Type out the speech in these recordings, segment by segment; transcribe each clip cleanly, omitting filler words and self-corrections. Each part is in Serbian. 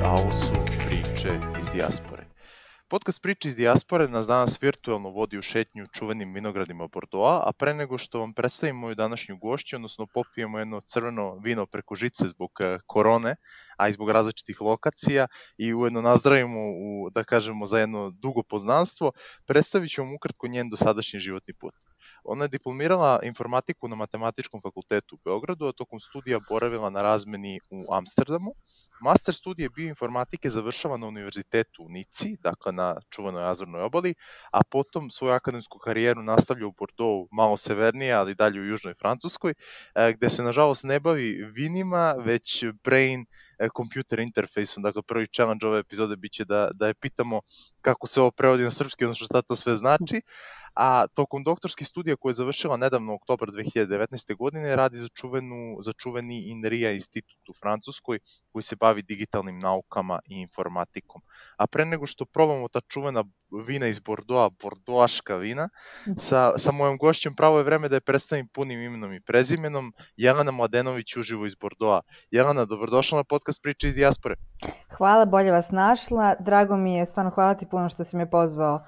a ovo su priče iz dijaspore. Podcast Priče iz dijaspore nas danas virtualno vodi u šetnju čuvenim vinogradima Bordeauxa, a pre nego što vam predstavimo moju današnju gošću, odnosno popijemo jedno crveno vino preko žice zbog korone, a i zbog različitih lokacija i ujedno nazdravimo da kažemo za jedno dugo poznanstvo, predstavit ću vam ukratko njen dosadašnji životni put. Ona je diplomirala informatiku na Matematičkom fakultetu u Beogradu, a tokom studija boravila na razmeni u Amsterdamu. Master studije bioinformatike završava na univerzitetu u Nici, dakle na čuvenoj Azornoj obali, a potom svoju akademsku karijeru nastavlja u Bordeauxu, malo severnije, ali dalje u južnoj Francuskoj, gde se nažalost ne bavi vinima, već brain computer interfejsom. Dakle, prvi challenge ove epizode biće da je pitamo kako se ovo prevodi na srpski, odnosno šta to sve znači. A tokom doktorskih studija koje je završila nedavno u oktobru 2019. godine radi za čuveni INRIA institut u Francuskoj koji se bavi digitalnim naukama i informatikom. A pre nego što probamo ta čuvena vina iz Bordeauxa, bordoaška vina, sa mojom gošćom pravo je vreme da je predstavim punim imenom i prezimenom. Jelena Mladenović uživo iz Bordeauxa. Jelena, dobrodošla na podcast Priče iz dijaspore. Hvala, bolje vas našla. Drago mi je, stvarno hvala ti puno što si me pozvao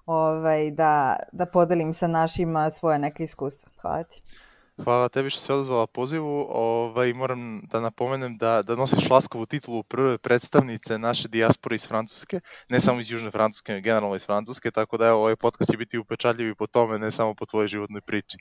da podelim sa našima svoje neke iskustva. Hvala ti. Hvala tebi što si odazvala pozivu. Moram da napomenem da nosiš laskavu titulu prve predstavnice naše dijaspore iz Francuske, ne samo iz južne Francuske, nego generalno iz Francuske, tako da ovaj podcast će biti upečatljiv i po tome, ne samo po tvojoj životnoj priči.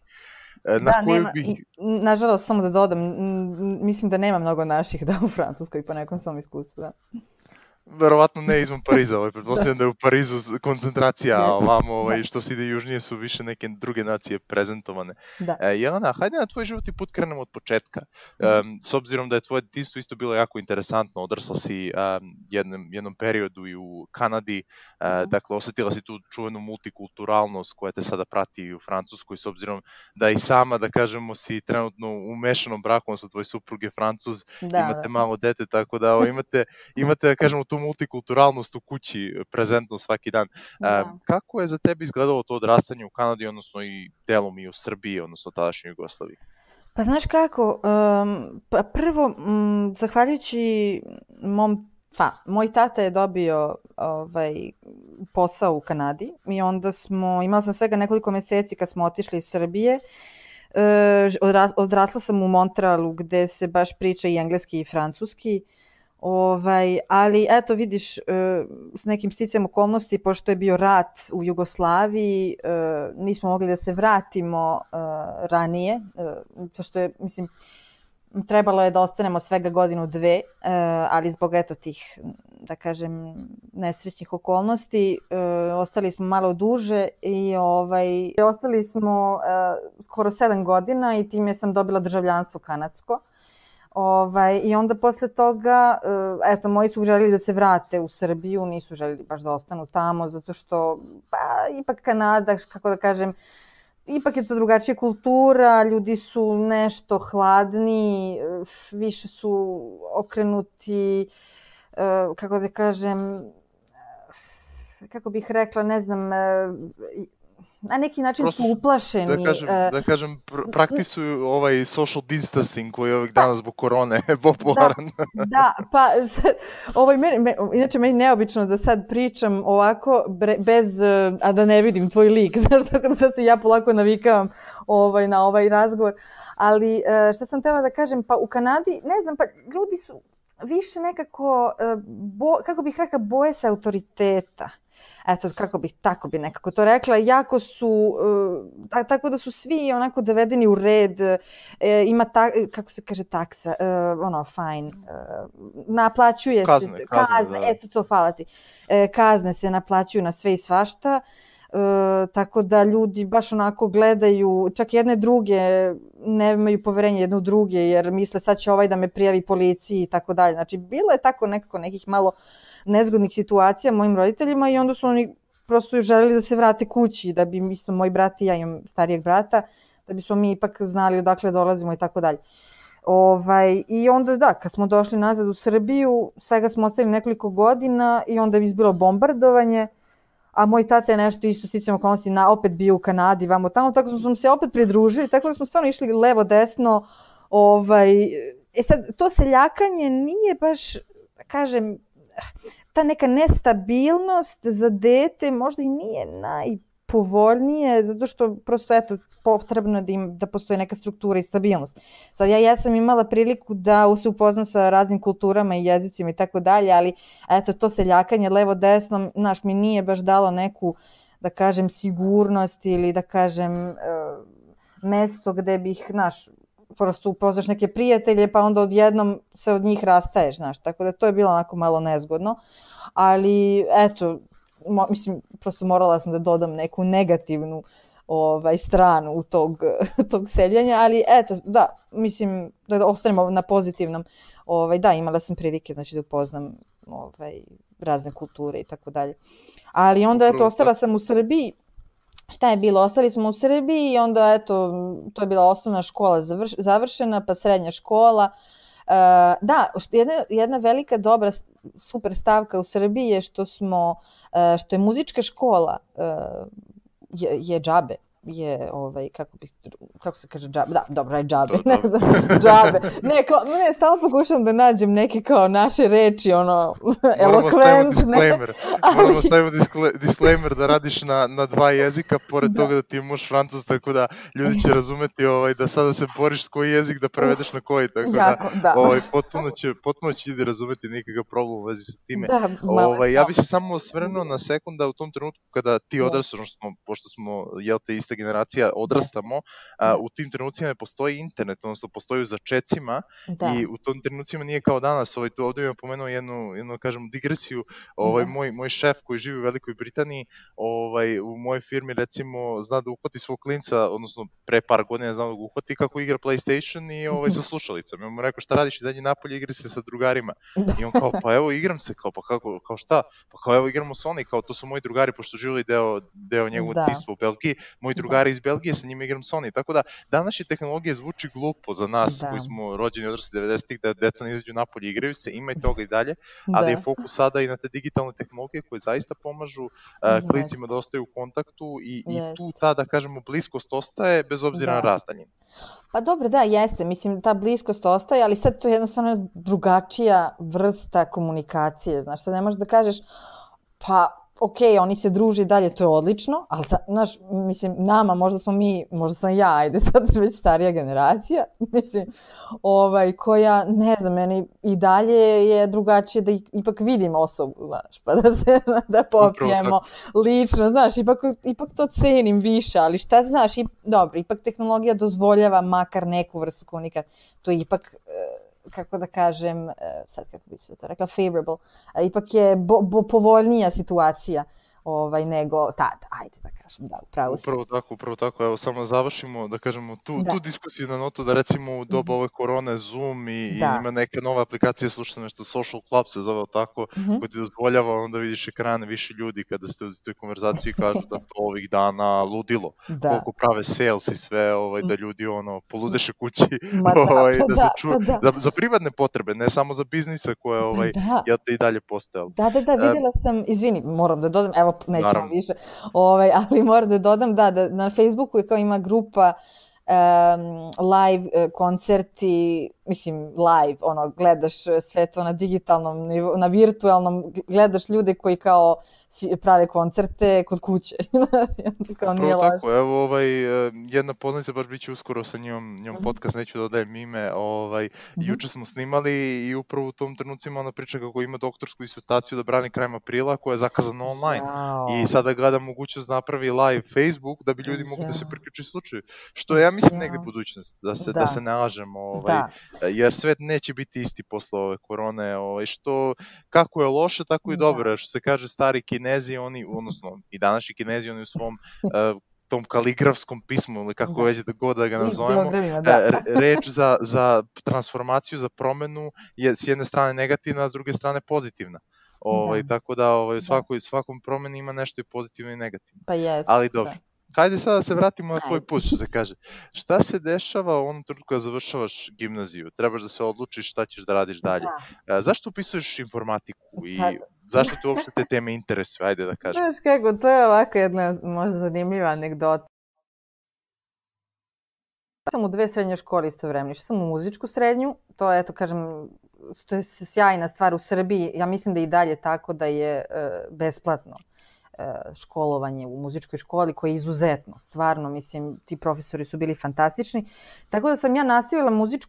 Nažalost, samo da dodam, mislim da nema mnogo naših u Francuskoj po nekom svom iskustvu, da. Verovatno ne izvan Pariza, pretpostavljam da je u Parizu koncentracija, a ovamo što se ide južnije su više neke druge nacije prezentovane. Jelena, hajde na tvoj životni put krenemo od početka. S obzirom da je tvoje detinjstvo isto bilo jako interesantno, odrasla si jednom periodu i u Kanadi, dakle osetila si tu čuvenu multikulturalnost koja te sada prati i u Francuskoj, s obzirom da i sama, da kažemo, si trenutno u mešanom braku sa tvoj suprug je Francuz, imate malo dete, tako da imate, da kažemo, tu multikulturalnost u kući prezentno svaki dan. Kako je za tebe izgledalo to odrastanje u Kanadi, odnosno i delom i u Srbiji, odnosno tadašnjoj Jugoslaviji? Pa znaš kako, prvo, zahvaljujući moj tata je dobio posao u Kanadi i onda imala sam svega nekoliko meseci kad smo otišli iz Srbije. Odrasla sam u Montrealu gde se baš priča i engleski i francuski. Ali eto vidiš, s nekim sticajem okolnosti, pošto je bio rat u Jugoslaviji, nismo mogli da se vratimo ranije, pošto je, mislim, trebalo je da ostanemo svega godinu, dve, ali zbog eto tih, da kažem, nesrećnih okolnosti, ostali smo malo duže i ostali smo skoro 7 godina i time sam dobila državljanstvo kanadsko. I onda posle toga, eto, moji su želeli da se vrate u Srbiju, nisu želeli baš da ostanu tamo, zato što, ipak Kanada, kako da kažem, ipak je to drugačija kultura, ljudi su nešto hladniji, više su okrenuti, kako da kažem, kako bih rekla, ne znam, na neki način su uplašeni. Da kažem, praktisuju social distancing koji je ovih dana zbog korone popularan. Inače meni neobično da sad pričam ovako, a da ne vidim tvoj lik, znaš, tako da sad se ja polako navikavam na ovaj razgovor. Ali šta sam htjela da kažem, pa u Kanadi, ne znam, pa ljudi su više nekako, kako bih rekla, boje se autoriteta. Eto, tako bi nekako to rekla, jako su, tako da su svi onako dovedeni u red, ima, kako se kaže, taksa, fine, naplaćuje se, kazne, eto to, hvala ti, kazne se naplaćuju na sve i svašta, tako da ljudi baš onako gledaju, čak jedne druge, nemaju poverenje jedne u druge, jer misle sad će ovaj da me prijavi policiji i tako dalje, znači bilo je tako nekako nekih malo nezgodnih situacija mojim roditeljima i onda su oni prosto želeli da se vrate kući, da bi isto moj brat i ja, imam starijeg brata, da bismo mi ipak znali odakle dolazimo i tako dalje. I onda da, kad smo došli nazad u Srbiju, svega smo ostali nekoliko godina i onda je izbilo bombardovanje, a moj tata je nešto isto sticajem okolnosti opet bio u Kanadi, vamo tamo, tako da smo se opet pridružili, tako da smo stvarno išli levo, desno. Sad, to seljakanje nije baš, kažem, ta neka nestabilnost za dete možda i nije najpovoljnije, zato što prosto eto, potrebno je da postoji neka struktura i stabilnost. Sad ja sam imala priliku da se upoznam sa raznim kulturama i jezicima i tako dalje, ali eto to seljakanje levo-desno, znaš, mi nije baš dalo neku, da kažem, sigurnost ili da kažem mesto gde bih, znaš, prosto upoznaš neke prijatelje pa onda odjednom se od njih rastaješ, znaš, tako da to je bilo onako malo nezgodno, ali eto, mislim, prosto morala sam da dodam neku negativnu stranu u tog seljenja, ali eto, da, mislim, da ostanemo na pozitivnom, da, imala sam prilike, znači, da upoznam razne kulture i tako dalje. Ali onda, eto, ostala sam u Srbiji. Šta je bilo? Ostali smo u Srbiji i onda, eto, to je bila osnovna škola završena, pa srednja škola. Da, jedna velika, dobra, super stavka u Srbiji je što je muzička škola je džabe. Je, kako se kaže džabe? Da, dobro, je džabe, ne znam, džabe. Ne, stalno pokušam da nađem neke kao naše reči, elokventne. Moramo staviti disclaimer da radiš na dva jezika, pored toga da ti imaš francus, tako da ljudi će razumeti da sada se boriš s koji jezik da prevedeš na koji, tako da potpuno će ljudi razumeti nikakav problem u vezi sa time. Ja bih se samo osvrnuo na sekund da u tom trenutku kada ti odrastaš, pošto smo, jel te, ista generacija, odrastamo, u tim trenucima ne postoji internet, odnosno postoji u začecima i u tom trenucima nije kao danas. Tu ovdje bih pomenuo jednu, kažem, digresiju. Moj šef koji živi u Velikoj Britaniji, u mojoj firmi, recimo, zna da uhvati svog klinca, odnosno pre par godina zna da ga uhvati kako igra PlayStation i sa slušalicama. Ja mu rekao, šta radiš, izađi napolje, igri se sa drugarima. I on kao, pa evo, igram se, kao šta? Pa kao, evo, igramo Sony, kao to su moji drugari, pošto živjeli deo njegovog tistva u Belgiji, moji drugari iz Belgije, sa njima igram Sony. Tako da, današnje tehnologije zvuči glupo za nas koji smo rođeni odrasli 90-ih, da deca ne izađu napolje, igraju se, ima i toga i dalje, ali je fokus sada i na te digitalne tehnologije koje zaista pomažu klincima da ostaju u kontaktu i tu ta, da kažemo, bliskost ostaje bez obzira na razdaljinu. Pa dobro, da, jeste. Mislim, ta bliskost ostaje, ali sad to je jednostavno drugačija vrsta komunikacije. Znaš, sad ne možeš da kažeš, pa ok, oni se druže i dalje, to je odlično, ali, znaš, mislim, nama, možda sam ja, ajde, sad već starija generacija, mislim, koja, ne znam, meni i dalje je drugačije da ipak vidim osobu, znaš, pa da popijemo lično, znaš, ipak to cenim više, ali šta znaš, dobro, ipak tehnologija dozvoljava makar neku vrstu komunikacije, to je ipak, kako da kažem, sad kako bi se to rekla, favorable, ipak je povoljnija situacija nego tada, ajde da kažem, da, upravo si. Upravo tako, evo samo završimo, da kažemo, tu diskusiju na notu, da recimo u doba ove korone Zoom i ima neke nove aplikacije, slušate nešto, Social Club se zove tako, koji ti dozvoljava, onda vidiš ekrane više ljudi kada ste u toj konverzaciji i kažu da to ovih dana ludilo, koliko prave sales i sve, da ljudi poludeše kući, da se čuje, za privatne potrebe, ne samo za biznisa koje je i dalje postojalo. Da, vidjela sam, izvini, moram da dodam, evo, nećemo više, ali moram da dodam, da na Facebooku je kao ima grupa live koncerti, mislim live, gledaš sve to na digitalnom, na virtualnom, gledaš ljude koji kao prave koncerte kod kuće. Prvo tako, evo jedna poznanica, baš bit će uskoro sa njom podcast, neću da odajem ime, juče smo snimali i upravo u tom trenucima ona priča kako ima doktorsku disertaciju da brani krajem aprila koja je zakazana online i sada gleda mogućnost da napravi live Facebook da bi ljudi mogli da se priključi slučaju, što ja mislim negdje budućnost, da se ne lažemo, jer svet neće biti isti posle ove korone, što kako je loše, tako i dobro, što se kaže stari Kinezi, odnosno i današnji Kinezi, oni u svom tom kaligrafskom pismu, ili kako već god da ga nazovemo, reč za transformaciju, za promenu je s jedne strane negativna, a s druge strane pozitivna. Tako da svakom promeni ima nešto i pozitivno i negativno. Ali dobro. Hajde sada da se vratimo na tvoj put, što se kaže. Šta se dešava u onom trenutku kada završavaš gimnaziju? Trebaš da se odlučiš šta ćeš da radiš dalje. Zašto upisuješ informatiku i zašto te uopšte te teme interesuju? Ajde da kažem. Znaš kako, to je ovako jedna možda zanimljiva anegdota. Ja sam u 2 srednje škole istovremeno. Išla sam u muzičku srednju, to je, eto kažem, to je sjajna stvar u Srbiji, ja mislim da i dalje tako da je besplatno školovanje u muzičkoj školi, koje je izuzetno, stvarno, mislim, ti profesori su bili fantastični. Tako da sam ja nastavila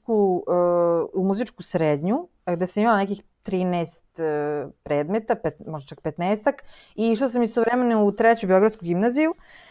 u muzičku srednju, gde sam imala nekih 13 predmeta, možda čak 15-ak, i išla sam istovremeno u 3. Beogradsku gimnaziju,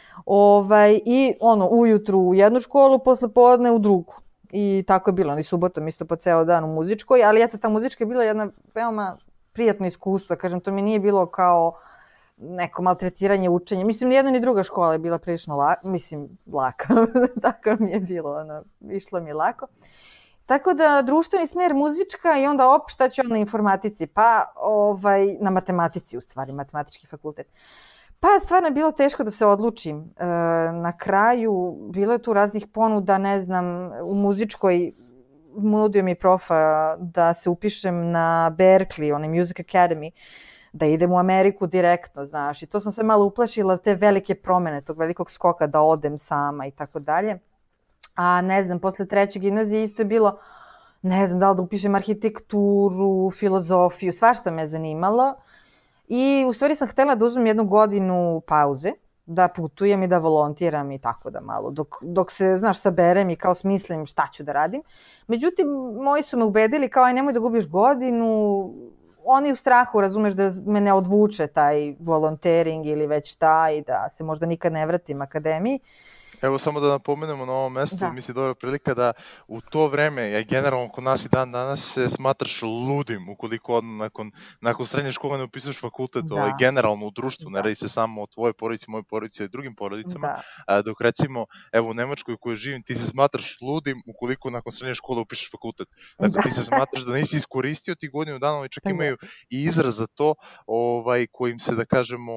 i ujutru u jednu školu, posle podne u drugu. I tako je bilo, i subotom isto po ceo dan u muzičkoj, ali eto, ta muzička je bila jedna veoma prijatno iskustvo, kažem, to mi nije bilo kao neko maltretiranje učenja. Mislim, ni jedna ni druga škola je bila prilično laka, tako mi je bilo, išlo mi je lako. Tako da, društveni smer muzička i onda šta ću na informatici, pa na matematici, u stvari, matematički fakultet. Pa stvarno je bilo teško da se odlučim. Na kraju bilo je tu raznih ponuda, ne znam, u muzičkoj nudio mi profa da se upišem na Berkeley, onaj Music Academy, da idem u Ameriku direktno, znaš, i to sam se malo uplašila, te velike promene, tog velikog skoka da odem sama i tako dalje. A ne znam, posle 3. gimnazije isto je bilo, ne znam, da li da upišem arhitekturu, filozofiju, svašta me zanimalo. I u stvari sam htela da uzmem 1 godinu pauze, da putujem i da volontiram i tako da malo, dok se, znaš, saberem i kao smislim šta ću da radim. Međutim, moji su me ubedili kao, aj nemoj da gubiš godinu, oni u strahu, razumeš, da me ne odvuče taj volontering ili već šta i da se možda nikad ne vratim akademiji. Evo samo da napomenemo na ovom mestu, mislim dobra prilika da u to vreme, generalno kod nas i dan danas se smatraš ludim ukoliko nakon srednje škole ne upisuješ fakultet, generalno u društvu, ne radi se samo o tvojoj porodici, mojoj porodici i drugim porodicama, dok recimo, evo u Nemačkoj u kojoj živim, ti se smatraš ludim ukoliko nakon srednje škole upišeš fakultet. Dakle, ti se smatraš da nisi iskoristio ti godinu dana, i čak imaju i izraz za to kojim se, da kažemo,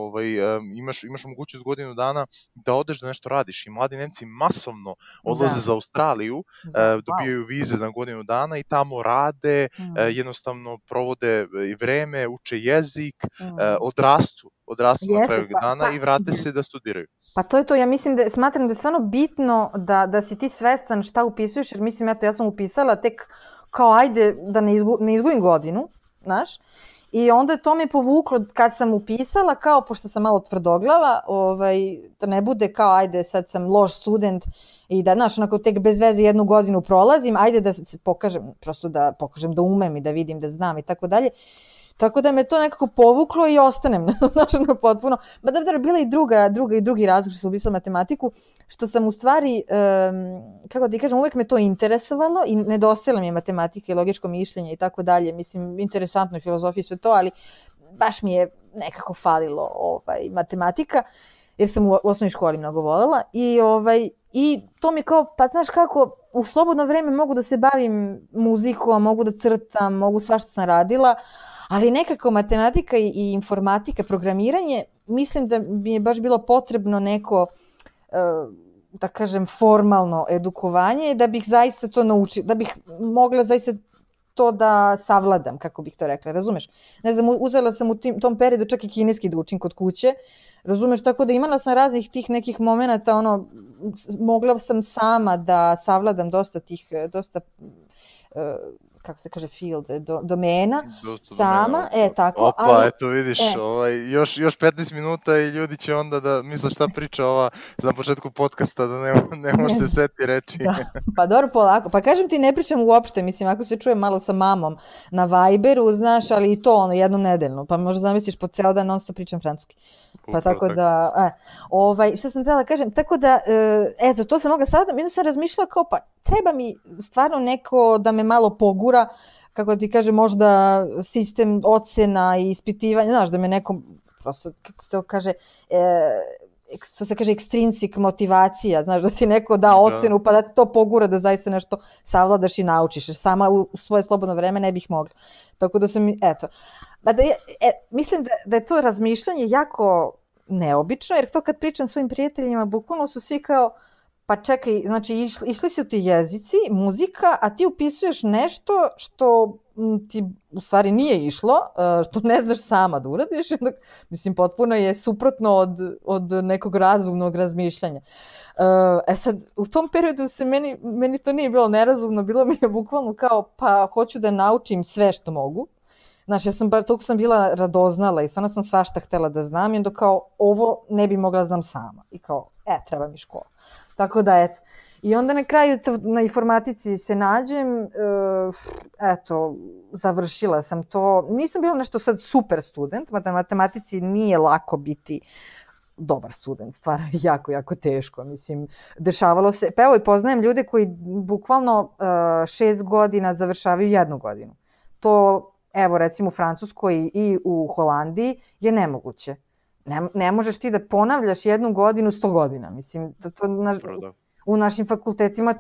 imaš mogućnost godinu dana da odeš da nešto radiš. I mladi Nemci masovno odlaze za Australiju, dobijaju vize na godinu dana i tamo rade, jednostavno provode vreme, uče jezik, odrastu na kraju dana i vrate se da studiraju. Pa to je to, ja smatram da je stvarno bitno da si ti svestan šta upisuješ, jer mislim, eto, ja sam upisala tek kao ajde da ne izgubim godinu, znaš, i onda to me povuklo kad sam upisala, kao pošto sam malo tvrdoglava, da ne bude kao ajde sad sam loš student i da, znaš, onako tek bez veze 1 godinu prolazim, ajde da se pokažem, prosto da pokažem da umem i da vidim, da znam i tako dalje. Tako da me to nekako povuklo i ostanem, znaš, potpuno. Ma da bila i drugi razlog što sam upisala matematiku, što sam u stvari, kako ti kažem, uvek me to interesovalo i nedostajala mi je matematika i logičko mišljenje i tako dalje. Mislim, interesantno je filozofija i sve to, ali baš mi je nekako falilo matematika, jer sam u osnovnoj školi mnogo voljela. I to mi kao, pa znaš kako, u slobodno vreme mogu da se bavim muzikom, mogu da crtam, mogu svašta sam radila, ali nekako matematika i informatika, programiranje, mislim da mi je baš bilo potrebno neko, da kažem, formalno edukovanje, da bih zaista to naučila, da bih mogla zaista to da savladam, kako bih to rekla, razumeš? Ne znam, uzela sam u tom periodu čak i kineski da učim kod kuće, razumeš, tako da imala sam raznih tih nekih momenata, mogla sam sama da savladam dosta kako se kaže, field, domena, sama, tako. Opa, eto vidiš, još 15 minuta i ljudi će onda da misle šta priča ova na početku podcasta, da ne može se seti reći. Pa dobro, polako, pa kažem ti, ne pričam uopšte, mislim, ako se čuje malo sa mamom na Viberu, znaš, ali i to 1 nedeljno, pa možda zamisliš po ceo dan non stop pričam francuski. Pa tako da, šta sam htjela da kažem, tako da, eto, to sam mogla sada, jedno sam razmišljala kao, pa treba mi stvarno neko da me malo pogura, kako ti kažem, možda sistem ocena i ispitivanja, znaš, da me neko, prosto, kako se to kaže, što se kaže, ekstrinsik motivacija, znaš, da ti neko da ocenu pa da ti to pogura da zaista nešto savladaš i naučiš, jer sama u svoje slobodno vreme ne bih mogla. Tako da sam, eto, mislim da je to razmišljanje jako neobično, jer to kad pričam svojim prijateljima, bukvalno su svi kao, pa čekaj, znači išli su ti jezici, muzika, a ti upisuješ nešto što ti u stvari nije išlo, što ne znaš sama da uradiš, mislim, potpuno je suprotno od nekog razumnog razmišljanja. Sad, u tom periodu meni to nije bilo nerazumno, bilo mi je bukvalno kao, pa hoću da naučim sve što mogu. Znaš, toliko sam bila radoznala i stvarno sam svašta htela da znam i onda kao, ovo ne bi mogla znam sama. I kao, treba mi škola. Tako da, eto. I onda na kraju na informatici se nađem, završila sam to. Nisam bila nešto sad super student, na matematici nije lako biti dobar student, stvarno je jako, jako teško. Mislim, dešavalo se, pa evo i poznajem ljude koji bukvalno 6 godina završavaju 1 godinu. To, evo recimo u Francuskoj i u Holandiji je nemoguće. Ne možeš ti da ponavljaš 1 godinu 100 godina. Mislim, u našim fakultetima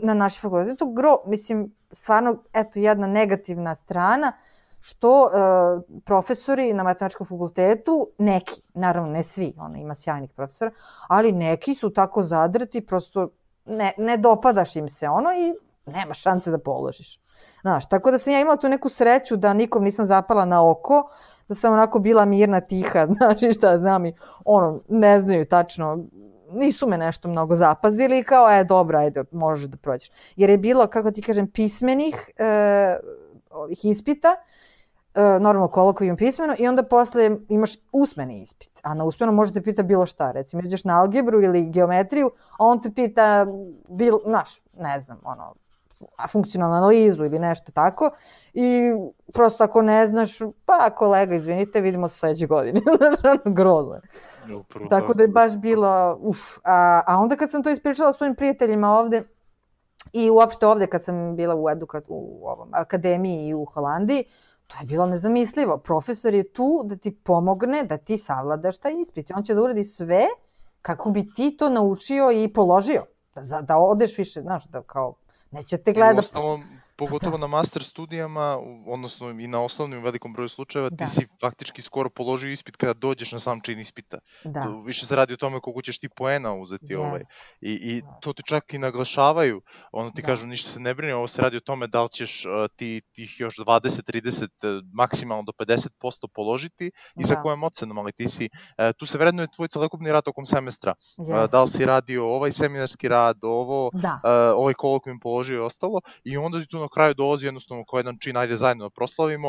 mislim, stvarno, eto, jedna negativna strana, što profesori na matematičkom fakultetu, neki, naravno ne svi, ima sjajnih profesora, ali neki su tako zadrti, prosto ne dopadaš im se i nema šanse da položiš. Znaš, tako da sam ja imala tu neku sreću da nikom nisam zapala na oko, da sam onako bila mirna, tiha, znaš i šta znam i ne znaju tačno, nisu me nešto mnogo zapazili i kao, dobro, ajde, možeš da prođeš. Jer je bilo, kako ti kažem, pismenih ispita, normalno kolokvijum pismeno i onda posle imaš usmeni ispit, a na usmeno možete pita bilo šta, recimo ideš na algebru ili geometriju, a on te pita, ne znam, funkcionalnu analizu ili nešto tako i prosto ako ne znaš, pa kolega, izvinite, vidimo se sledeće godine, grozno. Tako da je baš bilo, a onda kad sam to ispričala svojim prijateljima ovde i uopšte ovde kad sam bila u akademiji i u Holandiji, to je bilo nezamislivo. Profesor je tu da ti pomogne da ti savladaš taj ispit. On će da uradi sve kako bi ti to naučio i položio. Da odeš više, znaš, da kao neće te gledati. Pogotovo na master studijama, odnosno i na osnovnim velikom broju slučajeva, ti si faktički skoro položio ispit kada dođeš na sam čin ispita. Više se radi o tome koliko ćeš ti poena uzeti. I to ti čak i naglašavaju, ti kažu ništa se ne brini, ovo se radi o tome da li ćeš ti još 20-30, maksimalno do 50% položiti i sa kojom ocenom, ali ti si, tu se vrednuje tvoj celokupni rad tokom semestra. Da li si radio ovaj seminarski rad, ovaj kolokvijum položio i ostalo, i onda ti tu na kraju dolazi jednostavno kao jedan čin, ajde zajedno da proslavimo,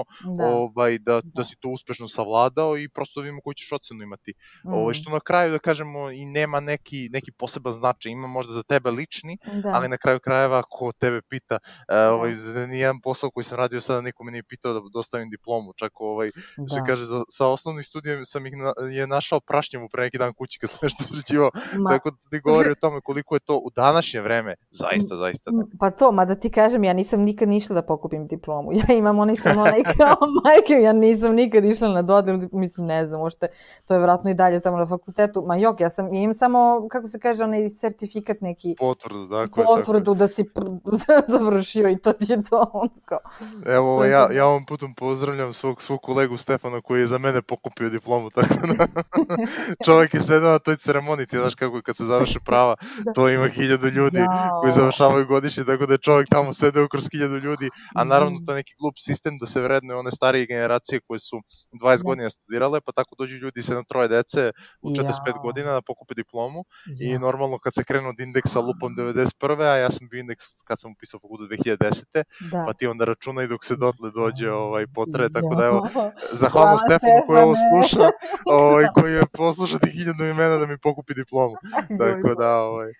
da si to uspešno savladao i prosto da vidimo koju ćeš ocenu imati. Što na kraju, da kažemo, i nema neki poseban značaj, ima možda za tebe lični, ali na kraju krajeva ko tebe pita, za nijedan posao koji sam radio sada niko me nije pitao da dostavim diplomu, čak što kaže, sa osnovnih studija sam ih je našao prašnjavu pre neki dan kući kad sam nešto sređivao, tako da ti govori o tome koliko je to u današnje vreme zaista. Pa to, mada ti kažem, ja nisam nikad išla da pokupim diplomu. Ja imam onaj kao majke, ja nisam nikad išla na dodelu, mislim, ne znam, možete, to je vjerojatno i dalje tamo na fakultetu. Ma jok, ja imam samo, kako se kaže, onaj sertifikat neki. Potvrdu da si završio i to ti je to. Evo, ja ovom putom pozdravljam svog kolegu Stefana koji je za mene pokupio diplomu, tako da čovjek je sedao na toj ceremoniji, ti znaš kako kad se završe prava, to ima 1000 ljudi koji završavaju godišnje, tako da je čovjek tamo sedeo kroz 1000 ljudi, a naravno to je neki glup sistem da se vrednuje one starije generacije koje su 20 godina studirale, pa tako dođu ljudi sa 3 dece u 45 godina da pokupe diplomu i normalno kad se krenu od indeksa lupom 91. a ja sam bio indeks kad sam upisao fakultet 2010. Pa ti onda računaj dok se dotle dođe potraje, tako da evo, zahvalno Stefanu koji ovo sluša, koji je poslušao tih 1000 imena da mi pokupi diplomu, tako da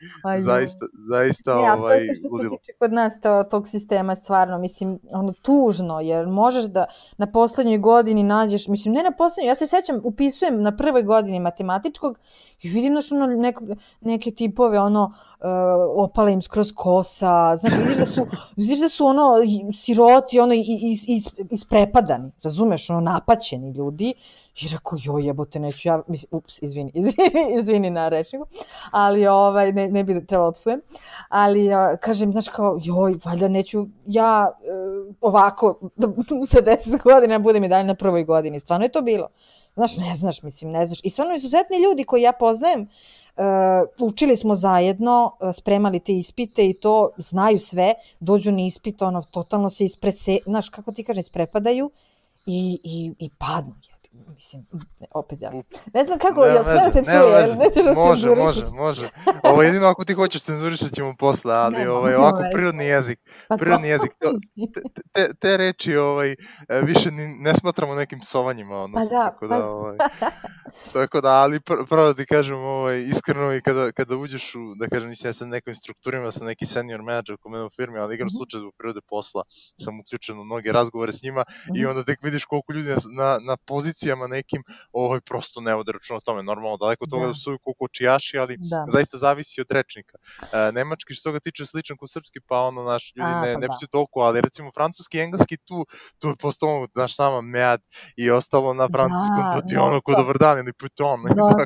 zaista ludilo. Kod nas tog sistema stvarno, mislim, tužno, jer možeš da na poslednjoj godini nađeš, mislim, ne na poslednjoj, ja se sećam, upisujem na prvoj godini matematičkog i vidim neke tipove, opala im skroz kosa, znaš, vidiš da su siroti, isprepadani, razumeš, napaćeni ljudi, i rekao, joj jebote, neću ja, ups, izvini na rečniku, ali ne bi trebalo psujem, ali kažem, znaš, kao, joj, valjda neću ja ovako sa 10 godina budem i dalje na prvoj godini, stvarno je to bilo. Znaš, ne znaš, mislim, ne znaš. I stvarno izuzetni ljudi koji ja poznajem, učili smo zajedno, spremali te ispite i to, znaju sve, dođu na ispit, ono, totalno se znaš, kako ti kažem, isprepadaju i padnu. Mislim, opet ja. Ne znam kako, jel sve se psuje? Može. Ovo jedino ako ti hoćeš cenzurišat ćemo posle, ali ovako prirodni jezik. Prirodni jezik. Te reči više ne smatramo nekim psovanjima, odnosno, tako da, ali pravo ti kažem, iskreno i kada uđeš u, da kažem, nisam ja sad nekim strukturima, sam neki senior manager kod mene u firmi, ali igram slučaj zbog prirode posla, sam uključen u mnoge razgovore s njima i onda tek vidiš koliko ljudi na pozicijama nekim prosto ne vode računa o tome. Normalno, daleko od toga da psuju koliko očijaši, ali zaista zavisi od rečnika. Nemački što toga tiče sličan kod srpski, pa naš ljudi ne psuju toliko, ali recimo francuski i engleski tu je postalo, znaš, sama mead i ostalo na francuskom, to ti ono ko dobar dan ili puton.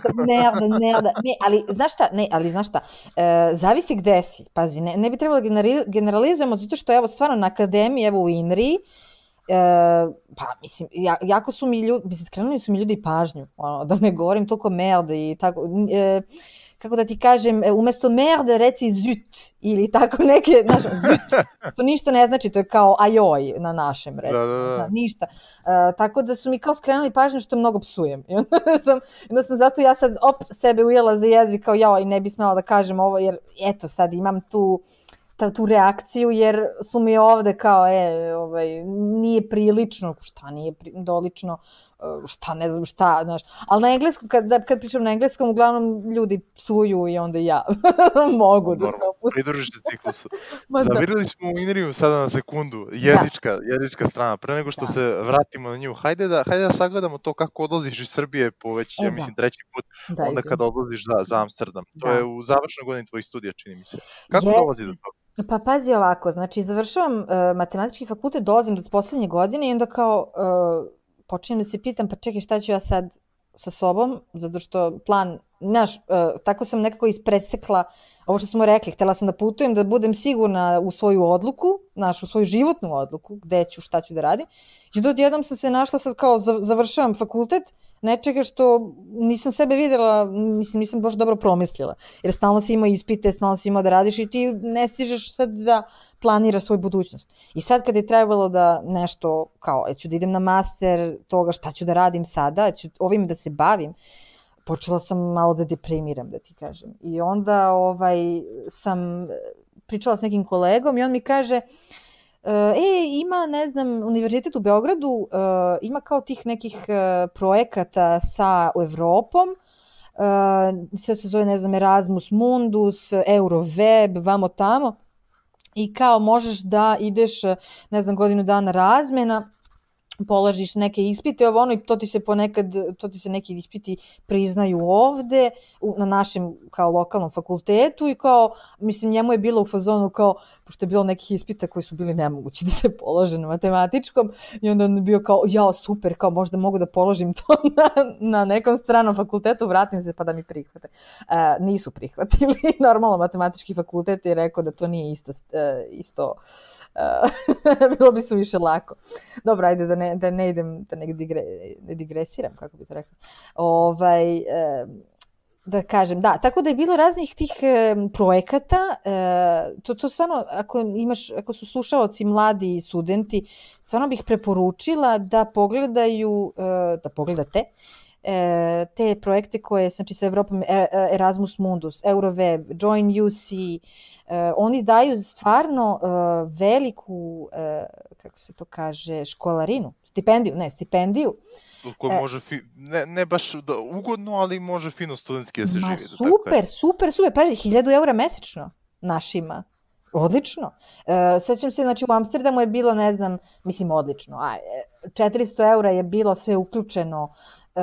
Ali znaš šta, zavisi gde si, pazi, ne bi trebalo generalizujemo, zato što evo stvarno na akademiji, evo u INRI, pa mislim, jako su mi ljudi, mislim, skrenuli su mi ljudi pažnju, da ne govorim toliko merde i tako, kako da ti kažem, umesto merde reci zut, ili tako neke, znaš, zut, to ništa ne znači, to je kao ajoj na našem, recimo, ništa. Tako da su mi kao skrenuli pažnju što mnogo psujem. I onda sam zato ja sad sebe ujela za jezik kao jao i ne bi smela da kažem ovo, jer eto sad imam tu reakciju, jer su mi ovde kao, nije prilično, šta nije dolično, šta ne znam šta, znaš. Ali na engleskom, kad pričam na engleskom, uglavnom ljudi psuju i onda ja mogu da se opustim. Pridružiš se ciklusu. Zavirili smo u INRI-u sada na sekundu, jezička strana. Pre nego što se vratimo na nju, hajde da sagledamo to kako odlaziš iz Srbije po već, ja mislim, treći put, onda kada odlaziš za Amsterdam. To je u završnoj godini tvojih studija, čini mi se. Kako dolazi do toga? Pa pazi ovako, znači završavam matematički fakultet, dolazim do poslednje godine i onda kao počinjem da se pitam, pa čekaj šta ću ja sad sa sobom, zato što plan, znaš, tako sam nekako ispresekla ovo što smo rekli, htela sam da putujem, da budem sigurna u svoju odluku, znaš, u svoju životnu odluku, gde ću, šta ću da radim. I odjednom sam se našla sad kao završavam fakultet, nečega što nisam sebe videla, mislim, nisam baš dobro promislila. Jer stalno si imao ispite, stalno si imao da radiš i ti ne stižeš sad da planiraš svoju budućnost. I sad kad je trebalo da nešto, kao, ću da idem na master toga šta ću da radim sada, ću ovim da se bavim, počela sam malo da deprimiram, da ti kažem. I onda sam pričala s nekim kolegom i on mi kaže, ima, ne znam, univerzitet u Beogradu, ima kao tih nekih projekata sa Evropom, sve se zove, ne znam, Erasmus Mundus, Euroweb, vamo tamo, i kao možeš da ideš, ne znam, godinu dana razmena, polažiš neke ispite, i to ti se neki ispiti priznaju ovde, na našem kao lokalnom fakultetu i kao, mislim, njemu je bilo u fazonu kao, pošto je bilo nekih ispita koji su bili nemogući da se polože na matematičkom i onda on je bio kao, jao, super, kao možda mogu da položim to na nekom stranom fakultetu, vratim se pa da mi prihvate. Nisu prihvatili, normalno matematički fakultet je rekao da to nije isto bilo bi su više lako. Dobro, ajde da ne idem, da ne digresiram, kako bi to rekla. Da kažem, da, tako da je bilo raznih tih projekata, to stvarno, ako su slušaoci mladi studenti, stvarno bih preporučila da pogledate te projekte koje, znači sa Evropom, Erasmus Mundus, Euroweb, Join UC, oni daju stvarno veliku, kako se to kaže, školarinu, stipendiju. Koja može, ne baš ugodno, ali može fino studentski da se živi. Super, paži, 1000 eura mesečno našima. Odlično. Sećam se, znači u Amsterdamu je bilo, ne znam, mislim odlično, 400 eura je bilo sve uključeno,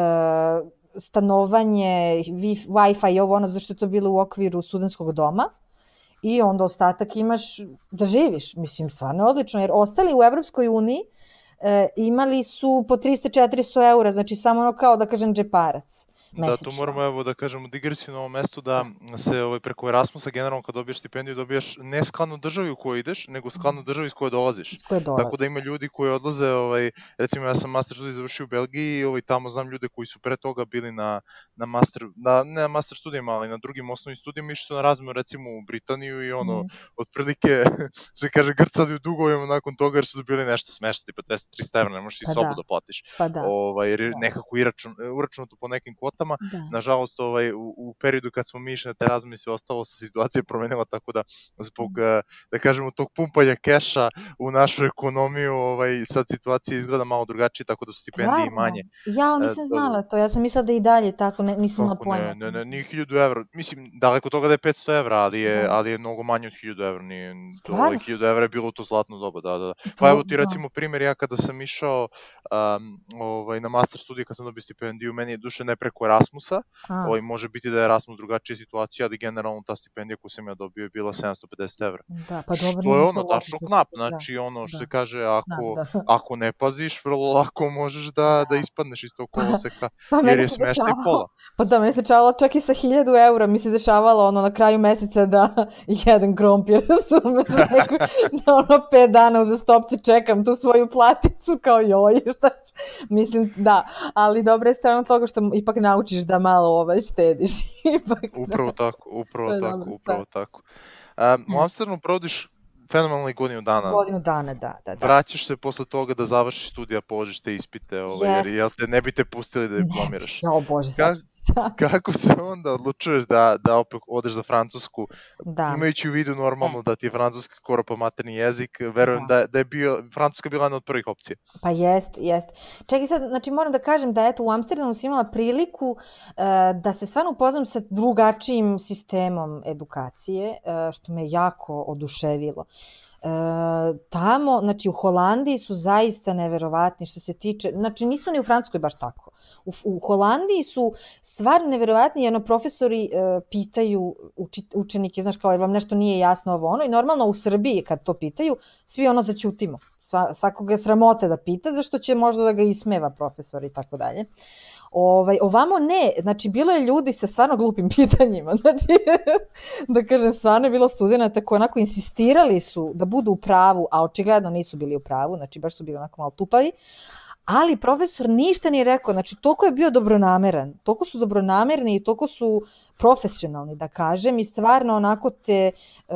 stanovanje, Wi-Fi i ovo zašto je to bilo u okviru studentskog doma i onda ostatak imaš da živiš. Mislim, stvarno je odlično, jer ostali u Evropskoj uniji imali su po 300-400 eura, znači samo kao da kažem džeparac. Da, tu moramo evo da kažemo digresiju na ovom mestu da se preko Erasmusa generalno kad dobiješ stipendiju dobijaš ne skladno državi u kojoj ideš, nego skladno državi iz koje dolaziš. Tako da ima ljudi koji odlaze, recimo ja sam master studij završio u Belgiji i tamo znam ljude koji su pre toga bili na master, ne na master studijama, ali na drugim osnovnim studijama, išli su na razmenu recimo u Britaniju i otprilike, što kaže, grcali u dugovima nakon toga jer su dobili nešto smešno, tipa 200-300 evra, ne možeš i sobu da platiš. Jer je nekako uračunato po nekim kvotama. Nažalost, u periodu kad smo mi išli na te razmene i sve ostalo, se situacija promenila, tako da zbog, da kažemo, tog pumpanja keša u našu ekonomiju, sad situacija izgleda malo drugačije, tako da su stipendije manje. Ja nisam znala to, ja sam mislila da i dalje tako, nisam imala pojma. Ne, nije 1000 evra, mislim, daleko toga da je 500 evra, ali je mnogo manje od 1000 evra, 1000 evra je bilo to zlatno doba, da. Pa evo ti recimo primjer, ja kada sam išao na master studije, kad sam dobio stipendiju, meni je duše ne preko Erasmusa, može biti da je Erasmus drugačija situacija, ali generalno ta stipendija koju sam ja dobio je bila 750 evra. Što je tačno knap, znači ono što se kaže, ako ne paziš, vrlo lako možeš da ispadneš iz tog koloseka, jer je smešta i pola. Pa da, meni se dešavalo čak i sa 1000 evra, mi se dešavalo na kraju meseca da jedan krompir, razumeš, na 5 dana uzastopce čekam tu svoju platicu, kao joj, šta ću, mislim, da, ali dobra je strana toga što ipak naučiš da malo štediš. Upravo tako. U Amsterdamu provodiš fenomenalno i godinu dana. Godinu dana, da. Vraćaš se posle toga da završiš studija, položiš te ispite, jer te ne bi te pustili da diplomiraš. Jo, Bože, sad. Kako se onda odlučuješ da opet odeš za Francusku, imajući u vidu normalno da ti je francuski skoro pa materni jezik, verujem da je Francuska bila jedna od prvih opcija. Pa jest. Čekaj sad, znači moram da kažem da u Amsterdamu sam imala priliku da se stvarno upoznam sa drugačijim sistemom edukacije, što me jako oduševilo. Tamo, znači u Holandiji su zaista neverovatni što se tiče, znači nisu ni u Francuskoj baš tako. U Holandiji su stvarno neverovatni, jedno profesori pitaju učenike, znaš kao jer vam nešto nije jasno ovo ono, i normalno u Srbiji kad to pitaju, svi ono zaćutimo. Svakoga je sramote da pita, zašto će možda da ga ismeva profesor i tako dalje. Ovamo ne, znači bilo je ljudi sa stvarno glupim pitanjima, znači da kažem stvarno je bilo studenata koji onako insistirali su da budu u pravu, a očigledno nisu bili u pravu, znači baš su bili onako malo tupavi, ali profesor ništa nije rekao, znači toliko je bio dobronameran, toliko su dobronamerni i toliko su profesionalni da kažem i stvarno onako te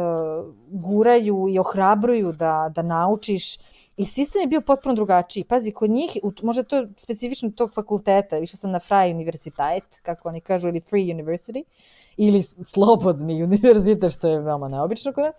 guraju i ohrabruju da naučiš. I sistem je bio potpuno drugačiji. Pazi, kod njih, možda to je specifično tog fakulteta, išla sam na Freie Universiteit, kako oni kažu, ili Free University, ili slobodni univerzitet, što je veoma neobično kod nas.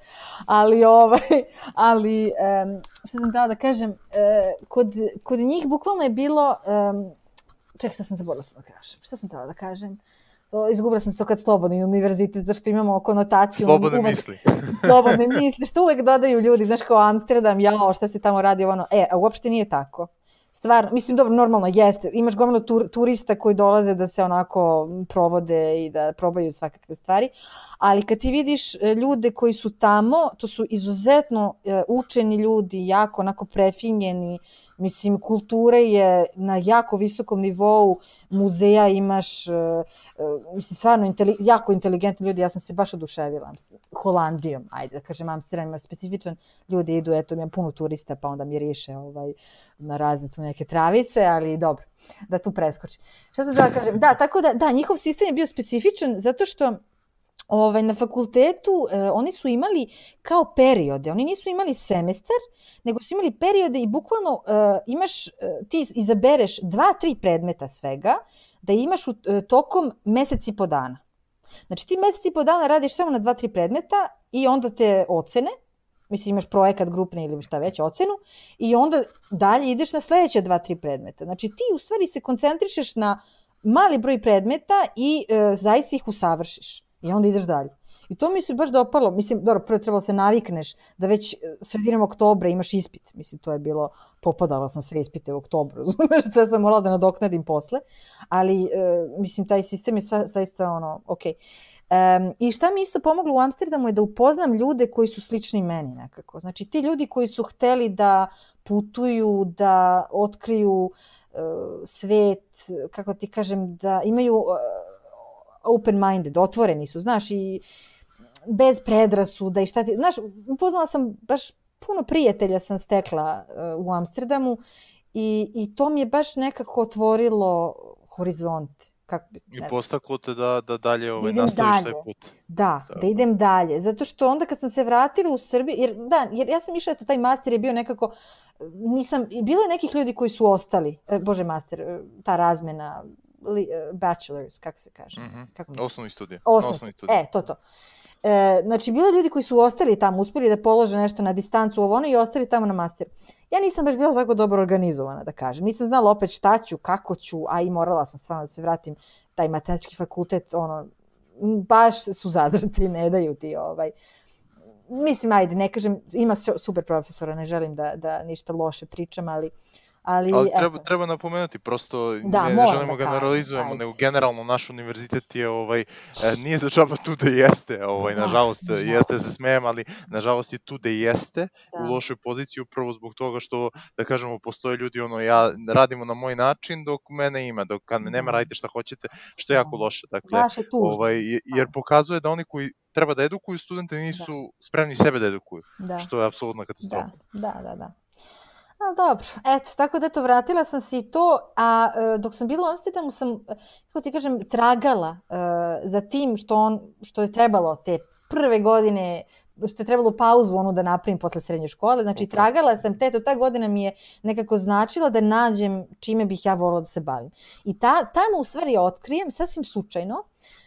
Ali što sam htjela da kažem, kod njih bukvalno je bilo, čekaj, šta sam zaboravila šta sam htjela da kažem? Izgubila sam se to kad slobodni univerzitet, zašto imamo konotaciju. Slobodne misli. Slobodne misli, što uvek dodaju ljudi, znaš kao Amsterdam, jao, šta se tamo radi, a uopšte nije tako. Stvarno, mislim, dobro, normalno, jeste, imaš gomilu turista koji dolaze da se onako provode i da probaju svakakve stvari, ali kad ti vidiš ljude koji su tamo, to su izuzetno učeni ljudi, jako onako prefinjeni, mislim, kultura je na jako visokom nivou, muzeja imaš, mislim, stvarno jako inteligentni ljudi, ja sam se baš oduševila Holandijom, ajde da kažem, Amsterdam ima specifičan, ljudi idu, eto, imam puno turista, pa onda miriše na raznicu neke travice, ali dobro, da tu preskoči. Šta sam da kažem? Da, tako da, njihov sistem je bio specifičan, zato što na fakultetu oni su imali kao periode, oni nisu imali semestar, nego su imali periode i bukvalno ti izabereš 2-3 predmeta svega, da imaš tokom mesec i po dana. Znači ti mesec i po dana radiš samo na 2-3 predmeta i onda te ocene, mislim imaš projekat grupne ili šta već, ocenu, i onda dalje ideš na sledeće 2-3 predmeta. Znači ti u stvari se koncentrišeš na mali broj predmeta i zaista ih usavršiš. I onda ideš dalje. I to mi se baš dopalo. Mislim, dobro, prvo trebalo se navikneš da već sredinom oktobra imaš ispit. Mislim, to je bilo, popadala sam sve ispite u oktobru, razumeš, sve sam morala da nadoknadim posle. Ali, mislim, taj sistem je zaista okej. I šta mi isto pomoglo u Amsterdamu je da upoznam ljude koji su slični meni nekako. Znači, ti ljudi koji su hteli da putuju, da otkriju svet, kako ti kažem, da imaju open-minded, otvoreni su, znaš, i bez predrasuda i šta ti, znaš, upoznala sam baš puno prijatelja sam stekla u Amsterdamu i to mi je baš nekako otvorilo horizonte. I postaklo te da dalje nastaviš taj put. Da idem dalje. Zato što onda kad sam se vratila u Srbiju, jer ja sam išla, taj master je bio nekako, bilo je nekih ljudi koji su ostali, master, ta razmena, bachelors, kako se kaže? Osnovni studij. To. Znači, bilo je ljudi koji su ostali tamo, uspeli da polože nešto na distancu i ostali tamo na masteru. Ja nisam baš bila tako dobro organizovana, da kažem. Nisam znala opet šta ću, kako ću, a i morala sam stvarno da se vratim. Taj matematički fakultet, baš su zadrti, ne daju ti Mislim, ajde, ne kažem, ima super profesora, ne želim da ništa loše pričam, ali treba napomenuti, prosto ne želimo generalizujemo, nego generalno naš univerzitet je, nije za džaba tu da jeste, nažalost, jeste da se smejem, ali nažalost je tu da jeste u lošoj poziciji, upravo zbog toga što, da kažemo, postoje ljudi, ja radimo na moj način dok mene ima, dok kad me nema radite šta hoćete, što je jako loše, dakle, jer pokazuje da oni koji treba da edukuju studente nisu spremni sebe da edukuju, što je apsolutna katastrofa. Da. Dobro, eto, tako da vratila sam se i to, a dok sam bila u Amsterdamu sam, kako ti kažem, tragala za tim što je trebalo te prve godine, što je trebalo pauzu da napravim posle srednje škole, znači tragala sam ta godina mi je nekako značila da nađem čime bih ja volila da se bavim. I tamo u stvari otkrijem, sasvim slučajno,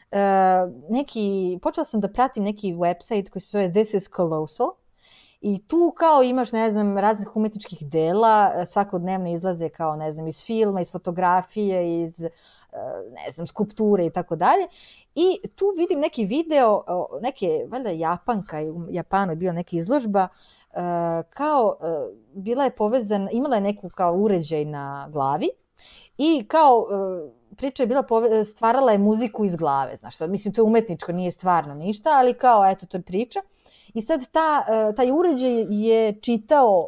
počela sam da pratim neki website koji se zove This is Colossal. I tu kao imaš, ne znam, raznih umetničkih dela, svakodnevno izlaze kao, ne znam, iz filma, iz fotografije, iz, ne znam, skulpture i tako dalje. I tu vidim neki video, neke, valjda Japanka, u Japanu je bila neka izložba, kao bila je povezana, imala je neku kao uređaj na glavi i kao priča je bila, stvarala je muziku iz glave, znaš, mislim, to je umetničko, nije stvarno ništa, ali kao, eto, to je priča. I sad taj uređaj je čitao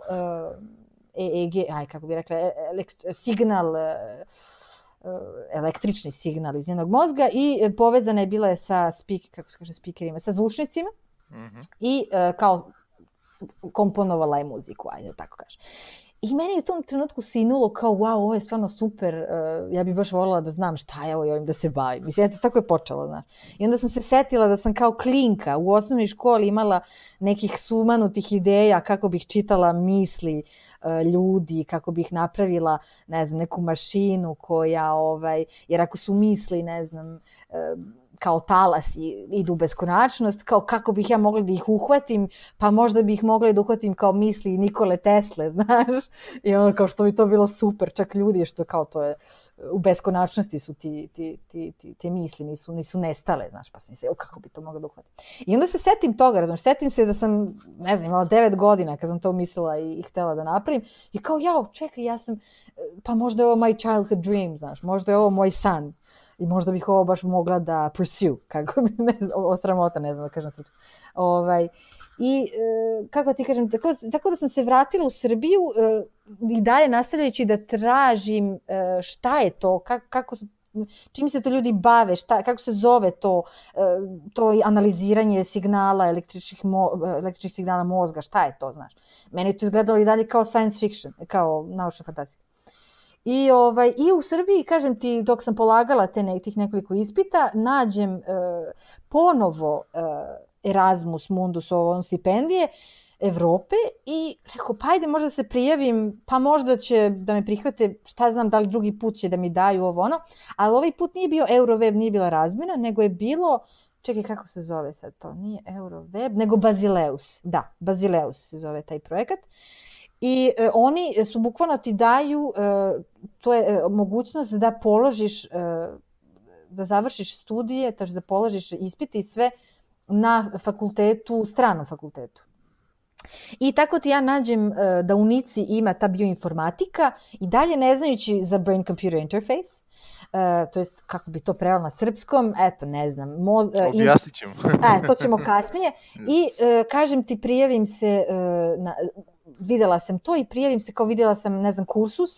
EEG, kako bi rekla, signal, električni signal iz njenog mozga i povezana je bila sa speakerima, sa zvučnicima i kao komponovala je muziku, ajde tako kaže. I meni je u tom trenutku sinulo kao, wow, ovo je stvarno super, ja bih baš voljela da znam šta je ovim da se bavim. Mislim, eto, tako je počelo, znaš. I onda sam se setila da sam kao klinka u osnovnoj školi imala nekih sumanutih ideja kako bih čitala misli ljudi, kako bih napravila, ne znam, neku mašinu koja, jer ako su misli, ne znam, kao talasi idu u beskonačnost, kao kako bih ja mogla da ih uhvatim, pa možda bih mogla da uhvatim kao misli Nikole Tesle, znaš, i kao što bi to bilo super, čak ljudi što kao to je, u beskonačnosti su te misli, nisu nestale, znaš, pa sam se, kako bi to mogla da uhvatim. I onda se setim toga, razumiješ, setim se da sam, ne znam, imala 9 godina kad sam to mislila i htjela da napravim, i kao, čekaj, ja sam, pa možda je ovo my childhood dream, znaš, možda je ovo moj san. I možda bih ovo baš mogla da pursue, kako bi, ne znam, osramota, ne znam da kažem srpsko. I, kako ti kažem, tako da sam se vratila u Srbiju i dalje nastavljajući da tražim šta je to, čim se to ljudi bave, kako se zove to analiziranje signala, električnih signala mozga, šta je to, znaš. Meni je to izgledalo i dalje kao science fiction, kao naučna fantastika. I u Srbiji, kažem ti, dok sam polagala tih nekoliko ispita, nađem ponovo Erasmus Mundus, stipendije Evrope i rekao, pa ajde možda se prijavim, pa možda će da me prihvate, šta znam, da li drugi put će da mi daju ali ovaj put nije bio Euroweb, nije bila razmjena, nego je bilo, čekaj kako se zove sad to, nije Euroweb, nego Basileus, da, Basileus se zove taj projekat. I oni su bukvalno ti daju, to je mogućnost da položiš, da završiš studije, znači da položiš ispite i sve na fakultetu, stranom fakultetu. I tako ti ja nađem da u Nici ima ta bioinformatika i dalje ne znajući za brain computer interface, to jest kako bi to prevela na srpskom, eto ne znam. Objasnit ćemo. To ćemo kasnije. I kažem ti, prijavim se, videla sam to i prijavim se kao vidjela sam, ne znam, kursus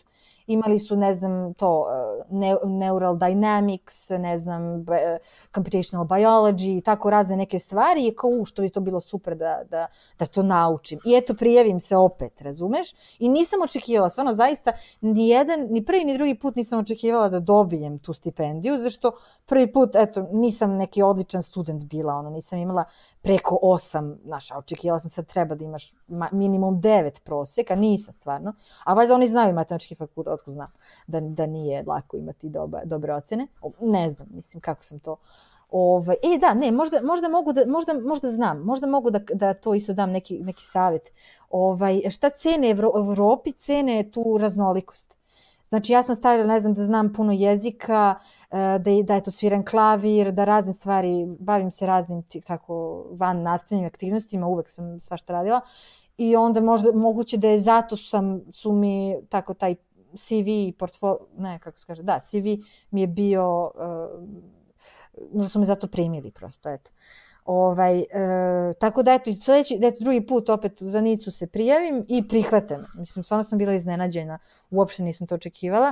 imali su, ne znam, to neural dynamics, ne znam, computational biology i tako razne neke stvari i kao što bi to bilo super da to naučim. I eto, prijavim se opet, razumeš? I nisam očekivala, stvarno zaista, ni prvi ni drugi put nisam očekivala da dobijem tu stipendiju, zašto prvi put, eto, nisam neki odličan student bila, nisam imala preko 8, znaš, očekivala sam sad treba da imaš minimum 9 prosjeka, nisam stvarno, a valjda oni znaju matematički fakultet, otko znam da nije lako imati dobre ocene, ne znam, mislim kako sam to, da, ne, možda znam, možda mogu da to isto dam neki savjet, šta cene Evropi, cene tu raznolikost. Znači ja sam stavila, ne znam, da znam puno jezika, da je to sviran klavir, da razne stvari, bavim se raznim tako van nastavnim aktivnostima, uvek sam svašta radila i onda možda moguće da je zato su mi tako taj CV portfolio, ne kako se kaže, da, CV mi je bio, možda su me zato primili prosto, eto. Tako da eto, drugi put opet za Nicu se prijavim i prihvatam. Mislim, stvarno sam bila iznenađena, uopšte nisam to očekivala.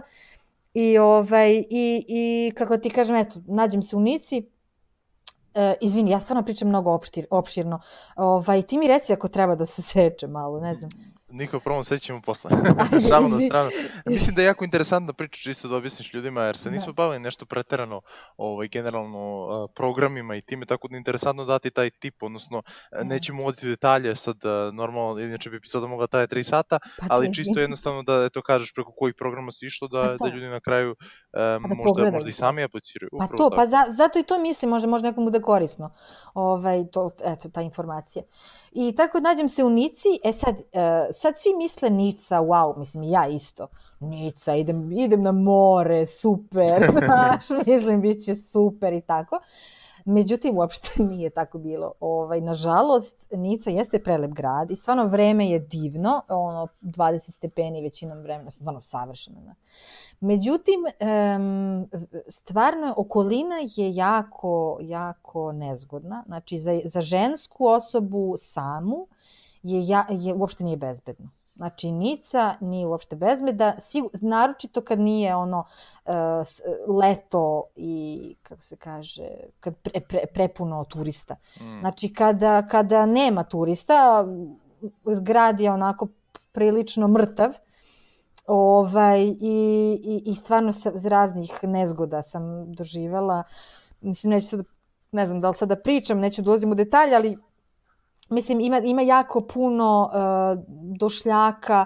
I kako ti kažem, eto, nađem se u Nici. Izvini, ja stvarno pričam mnogo opširno. Ti mi reci ako treba da se seče malo, ne znam. Niko problem, sve ćemo posle. Šalu na stranu. Mislim da je jako interesantna priča, čisto da objasniš ljudima, jer se nismo bavili nešto preterano generalno programima i time, tako da je interesantno dati taj tip, odnosno nećemo voditi detalje, sad normalno, inače bi epizoda mogla traje 3 sata, ali čisto jednostavno da to kažeš preko kojih programa si išlo, da ljudi na kraju možda i sami apliciraju. Zato i to mislim, možda nekom bude korisno, eto, ta informacija. I tako nađem se u Nici, sad svi misle Nica, wow, mislim i ja isto, Nica, idem na more, super, znaš, mislim bit će super i tako. Međutim, uopšte nije tako bilo. Nažalost, Nica jeste prelep grad i stvarno vreme je divno, 20 stepeni većinom vremena, stvarno savršeno. Međutim, stvarno okolina je jako nezgodna. Znači, za žensku osobu samu uopšte nije bezbedno. Znači, Nica nije uopšte bezbedna, naročito kad nije leto i, kako se kaže, kad prepuno turista. Znači, kada nema turista, grad je onako prilično mrtav, i stvarno iz raznih nezgoda sam doživjela. Mislim, neću sad, ne znam da li sad da pričam, neću da ulazim u detalje, ali mislim, ima jako puno došljaka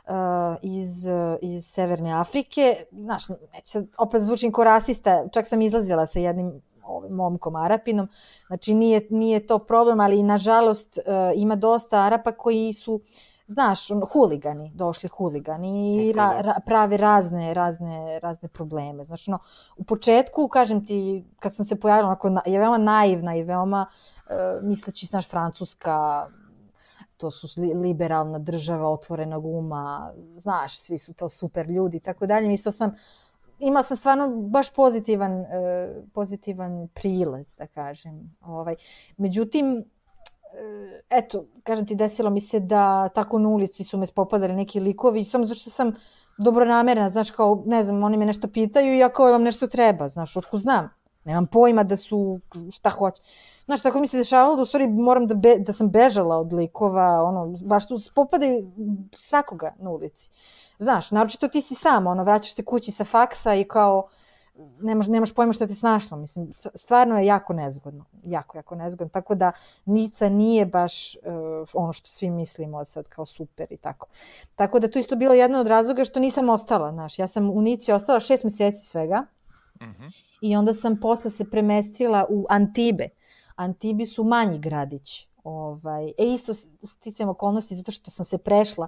iz Severne Afrike. Znaš, opet zvučim ko rasista, čak sam izlazila sa jednim momkom Arapinom. Znači, nije to problem, ali nažalost ima dosta Arapa koji su, znaš, došli huligani i prave razne probleme. Znači, u početku, kažem ti, kad sam se pojavila, je veoma naivna i veoma misleći, znaš, Francuska, to su liberalna država, otvorenog uma, znaš, svi su to super ljudi i tako dalje. Imala sam stvarno baš pozitivan prilaz, da kažem. Međutim, eto, kažem ti, desilo mi se da tako na ulici su me spopadali neki likovi, samo zato što sam dobronamerna, znaš, kao, ne znam, oni me nešto pitaju i ako vam nešto treba, znaš, otkud znam, nemam pojma da su, šta hoće. Znaš, tako mi se dešavalo da u stvari moram da sam bežala od likova, baš tu spopadaju svakoga na ulici. Znaš, naročito ti si sama, vraćaš se kući sa faksa i kao, nemaš pojma šta te snašlo, mislim, stvarno je jako nezgodno, jako nezgodno, tako da Nica nije baš ono što svi mislimo od sad kao super i tako. Tako da to isto bilo jedno od razloga što nisam ostala, znaš, ja sam u Nici ostala 6 meseci svega i onda sam posle se premestila u Antibe. Antibi su manji gradići. Isto sticajem okolnosti zato što sam se prešla.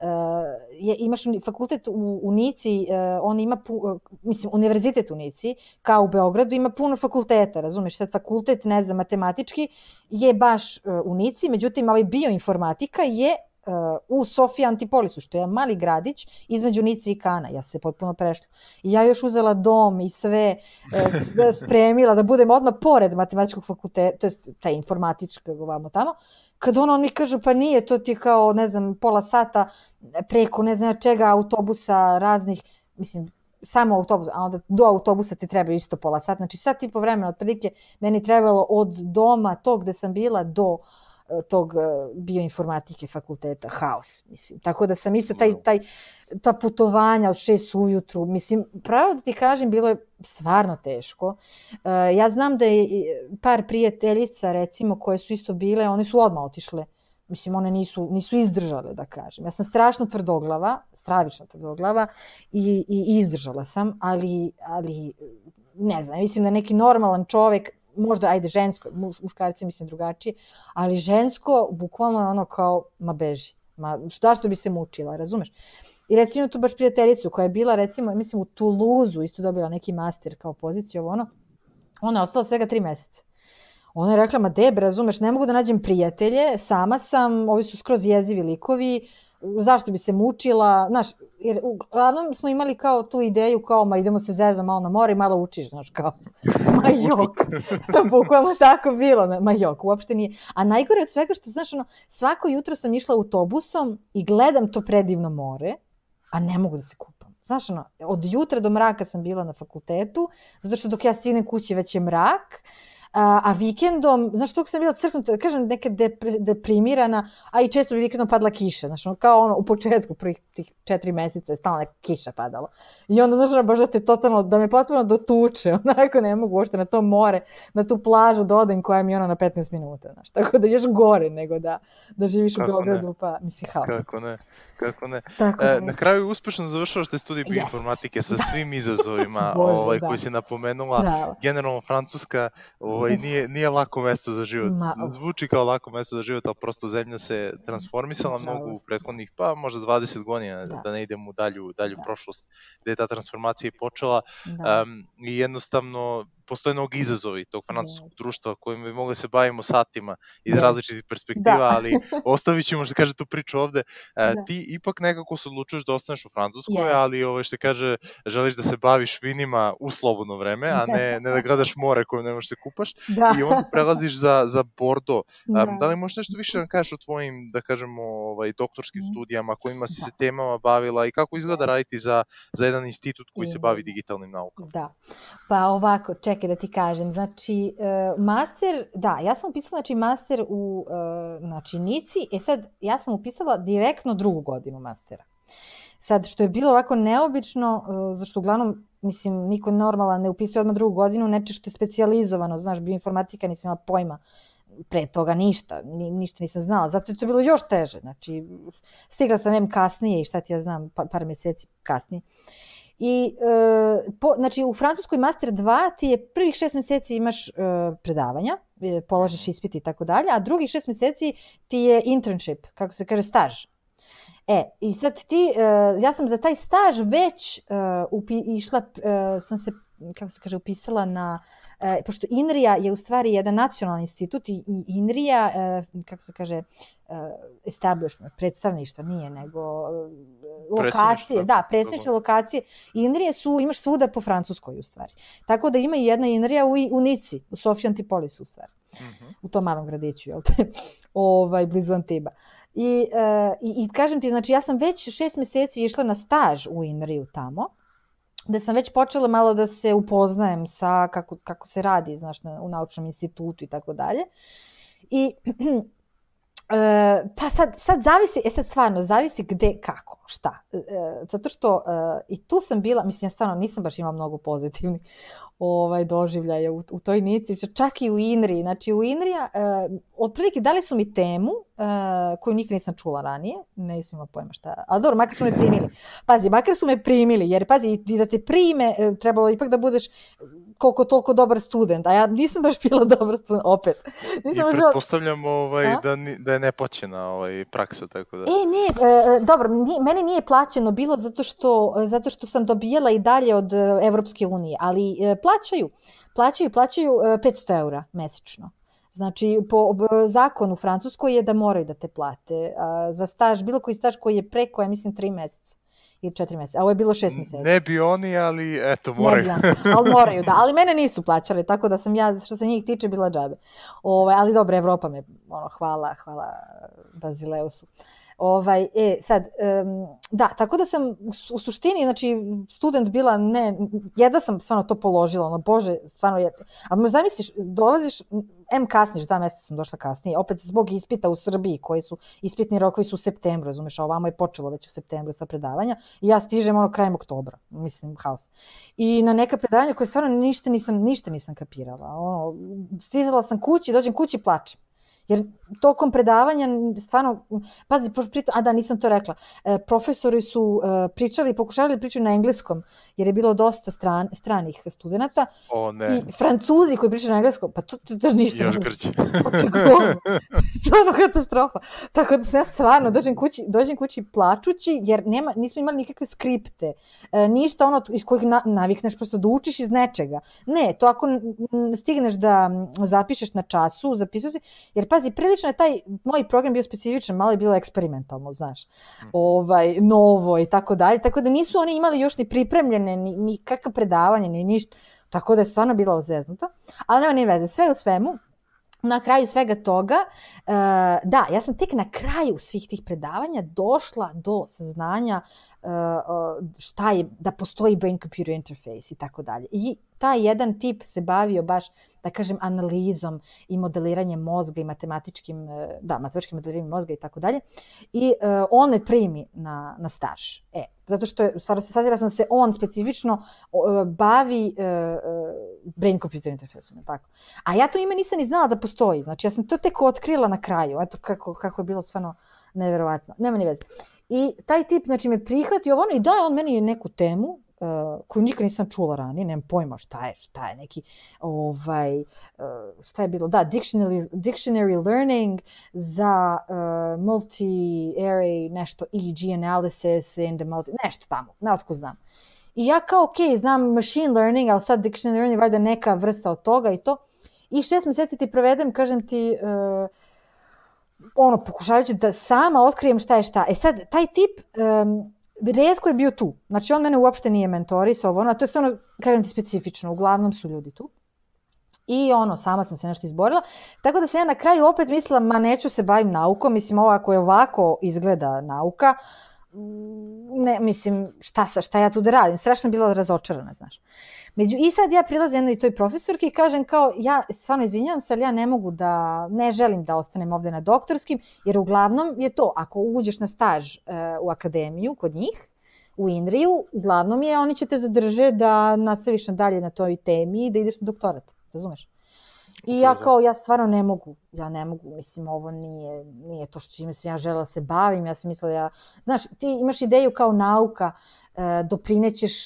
Imaš fakultet u Nici, on ima, mislim, univerzitet u Nici, kao u Beogradu, ima puno fakulteta, razumeš? Sad fakultet, ne znam, matematički je baš u Nici, međutim, bioinformatika je u Sofiji Antipolisu, što je mali gradić između Nice i Kana. Ja se potpuno prešla. I ja još uzela dom i sve spremila da budem odmah pored matematičkog fakulteta, to je taj informatičkog ovamo tamo. Kad on mi kaže, pa nije, to ti kao, ne znam, pola sata preko ne znam čega autobusa raznih, mislim, samo autobus, a onda do autobusa ti treba isto pola sata, znači sad tipo vremena otprilike meni trebalo od doma tog gde sam bila do tog bioinformatike fakulteta, haos, mislim. Tako da sam isto ta putovanja od 6 ujutru, mislim, pravo da ti kažem, bilo je stvarno teško. Ja znam da je par prijateljica, recimo, koje su isto bile, one su odmah otišle. Mislim, one nisu izdržale, da kažem. Ja sam stravično tvrdoglava i izdržala sam, ali ne znam, mislim da neki normalan čovek, možda, ajde, žensko, muškarci mislim drugačije, ali žensko, bukvalno je ono kao, ma beži, zašto bi se mučila, razumeš? I recimo tu baš prijateljicu koja je bila, recimo, mislim u Toulouse-u, isto dobila neki master kao poziciju, ona je ostala svega 3 meseca. Ona je rekla, ma debe, razumeš, ne mogu da nađem prijatelje, sama sam, ovi su skroz jezivi likovi, zašto bi se mučila, znaš, jer uglavnom smo imali kao tu ideju kao, ma idemo se zezati malo na more i malo učiš, znaš, kao, ma jok, bukvalno tako bilo, ma jok, uopšte nije. A najgore od svega što, znaš, svako jutro sam išla autobusom i gledam to predivno more, a ne mogu da se kupam. Znaš, od jutra do mraka sam bila na fakultetu, zato što dok ja stignem kući već je mrak, a vikendom, znaš, toliko sam bila crknuta, kažem, neka deprimirana, a i često bi vikendom padla kiša, znaš, kao u početku, prvih tih 4 meseca je stalno neka kiša padala. I onda, znaš, baš da me potpuno dotuče, onako ne mogu uopšte na to more, na tu plažu da odem koja mi je na 15 minuta, znaš, tako da još gore nego da živiš u Beogradu, pa mislim, haos. Kako ne. Na kraju uspešno završavaš te studije bioinformatike sa svim izazovima koji si napomenula. Bravo. Generalno Francuska nije lako mesto za život. Zvuči kao lako mesto za život, ali prosto zemlja se transformisala mnogo u prethodnih, pa možda 20 godina, da ne idem u dalju prošlost, gde je ta transformacija i počela. I jednostavno postoje mnogo izazovi tog francuskog društva kojim bi mogli se bavimo satima iz različitih perspektiva, ali ostavit ćemo što kaže tu priču ovde. Ti ipak nekako se odlučuješ da ostaneš u Francuskoj, ali što kaže, želiš da se baviš vinima u slobodno vreme, a ne da gledaš more kojem ne možeš se kupaš i onda prelaziš za Bordeaux. Da li možeš nešto više da kažeš o tvojim, da kažemo, doktorskim studijama, kojima si se temama bavila i kako izgleda raditi za jedan institut koji se bavi digitalnim naukama? Da, pa ovako, čekaj da ti kažem, znači master, ja sam upisala master u Nici, sad ja sam upisala direktno 2. godinu mastera. Sad, što je bilo ovako neobično, zašto uglavnom, mislim, niko normalan ne upisuje odmah 2. godinu, neče što je specijalizovano, znaš, bioinformatika, nisam imala pojma pre toga ništa nisam znala, zato je to bilo još teže, znači, stigla sam kasnije i šta ti ja znam, par meseci kasnije. I, znači, u Francuskoj Master 2 ti je prvih 6 meseci imaš predavanja, polažeš ispit i tako dalje, a drugih 6 meseci ti je internship, kako se kaže, staž. I sad ja sam za taj staž već išla, sam se, kako se kaže, upisala na, pošto INRIA je u stvari jedan nacionalni institut i INRIA, kako se kaže, establishment, predstavništvo, nije, nego lokacije, predstavništvo lokacije. INRIA imaš svuda po Francuskoj u stvari. Tako da ima i jedna INRIA u Nici, u Sofiji Antipolisu u stvari, u tom malom gradiću, jel te, blizu Antiba. I kažem ti, znači ja sam već 6 meseci išla na staž u INRIU tamo, da sam već počela malo da se upoznajem sa kako se radi, znaš, u naučnom institutu i tako dalje. I pa sad zavisi, sad stvarno zavisi gde, kako, šta. Zato što i tu sam bila, mislim, ja stvarno nisam baš imala mnogo pozitivnih doživljaja u toj Nici, čak i u INRI. Znači u INRI-a, otprilike dali su mi temu koju nikad nisam čula ranije, nisam imala pojma šta, ali dobro, makar su me primili. Pazi, makar su me primili, jer pazi, i da te prime, trebalo ipak da budeš koliko toliko dobar student, a ja nisam baš bila dobar student, opet. I pretpostavljam da je neplaćena praksa, tako da... Ne, dobro, meni nije plaćeno bilo zato što sam dobijala i dalje od Evropske unije, ali plaćaju 500 eura mesečno. Znači, po zakonu u Francuskoj je da moraju da te plate za staž, bilo koji staž koji je preko, ja mislim, 3 meseca ili 4 meseca, a ovo je bilo 6 meseci. Ne bi oni, ali eto, moraju. Ali moraju, da, ali mene nisu plaćali, tako da sam ja, što se njih tiče, bila džabe. Ali dobro, Evropa me, hvala Bazileusu. Sad, da, tako da sam u suštini, znači, student bila, jedva sam stvarno to položila, ono, bože, stvarno je, ali možda misliš, dolaziš, kasniš, 2 mjeseca sam došla kasnije, opet zbog ispita u Srbiji, koji su, ispitni rokovi su u septembru, razumeš, a ovamo je počelo već u septembru sa predavanja, i ja stižem ono krajem oktobra, mislim, haos. I na neka predavanja koje stvarno ništa nisam kapirala, ono, stizala sam kući, dođem kući i plačem. Jer tokom predavanja stvarno, pazi, nisam to rekla, profesori su pokušavali pričati na engleskom, jer je bilo dosta stranih studenta. I Francuzi koji pričaju na engleskom, pa to ništa. Još grđe. Stvarno katastrofa. Tako da ja stvarno dođem kući plačući, jer nismo imali nikakve skripte. Ništa ono iz kojih navikneš prosto da učiš iz nečega. Ne, to ako stigneš da zapišeš na času, zapisao si, jer pazi, prilično je taj moj program bio specifičan, malo je bilo eksperimentalno, znaš, novo i tako dalje, tako da nisu oni imali još ni pripremljene, ni kakve predavanje, ni ništa, tako da je stvarno bilo zeznuto, ali nema ni veze, sve u svemu, na kraju svega toga, da, ja sam tek na kraju svih tih predavanja došla do saznanja šta je, da postoji brain-computer interface i tako dalje. I taj jedan tip se bavio baš, da kažem, analizom i modeliranjem mozga i matematičkim modeliranjem mozga i tako dalje. I on me primi na staž. Zato što je, stvarno se sadila sam se, on specifično bavi brain-computer interfaceom. Tako. A ja to ime nisam ni znala da postoji. Znači, ja sam to tek otkrila na kraju. Eto kako je bilo stvarno neverovatno. Nema ni veze. I taj tip, znači, me prihvatio ono i daje on meni neku temu koju nikad nisam čula ranije, nemam pojma šta je neki, šta je bilo, da, dictionary learning za multi-array, nešto, EEG analysis, nešto tamo, ne otko znam. I ja kao, znam machine learning, ali sad dictionary learning, valjda neka vrsta od toga i to. I 6 mjeseci ti provedem, kažem ti, pokušavajući da sama otkrijem šta je šta. Sad, taj tip retko je bio tu. Znači, on mene uopšte nije mentorisao, a to je stvarno, kažem ti, specifično. Uglavnom su ljudi tu. I sama sam se nešto izborila. Tako da sam ja na kraju opet mislila, neću se bavim naukom. Mislim, ako je ovako izgleda nauka, ne, mislim, šta ja tu da radim? Strašno bila razočarana, znaš. I sad ja prilazim jednoj toj profesorki i kažem kao, ja stvarno izvinjavam se, ali ja ne želim da ostanem ovdje na doktorskim, jer uglavnom je to, ako uđeš na staž u akademiju kod njih, u INRI-u, uglavnom je, oni će te zadrže da nastaviš nadalje na toj temi i da ideš na doktorat, razumeš? I ja stvarno ne mogu, mislim, ovo nije to što čime se ja želela se bavim, ja sam mislila, znaš, ti imaš ideju kao nauka, doprinećeš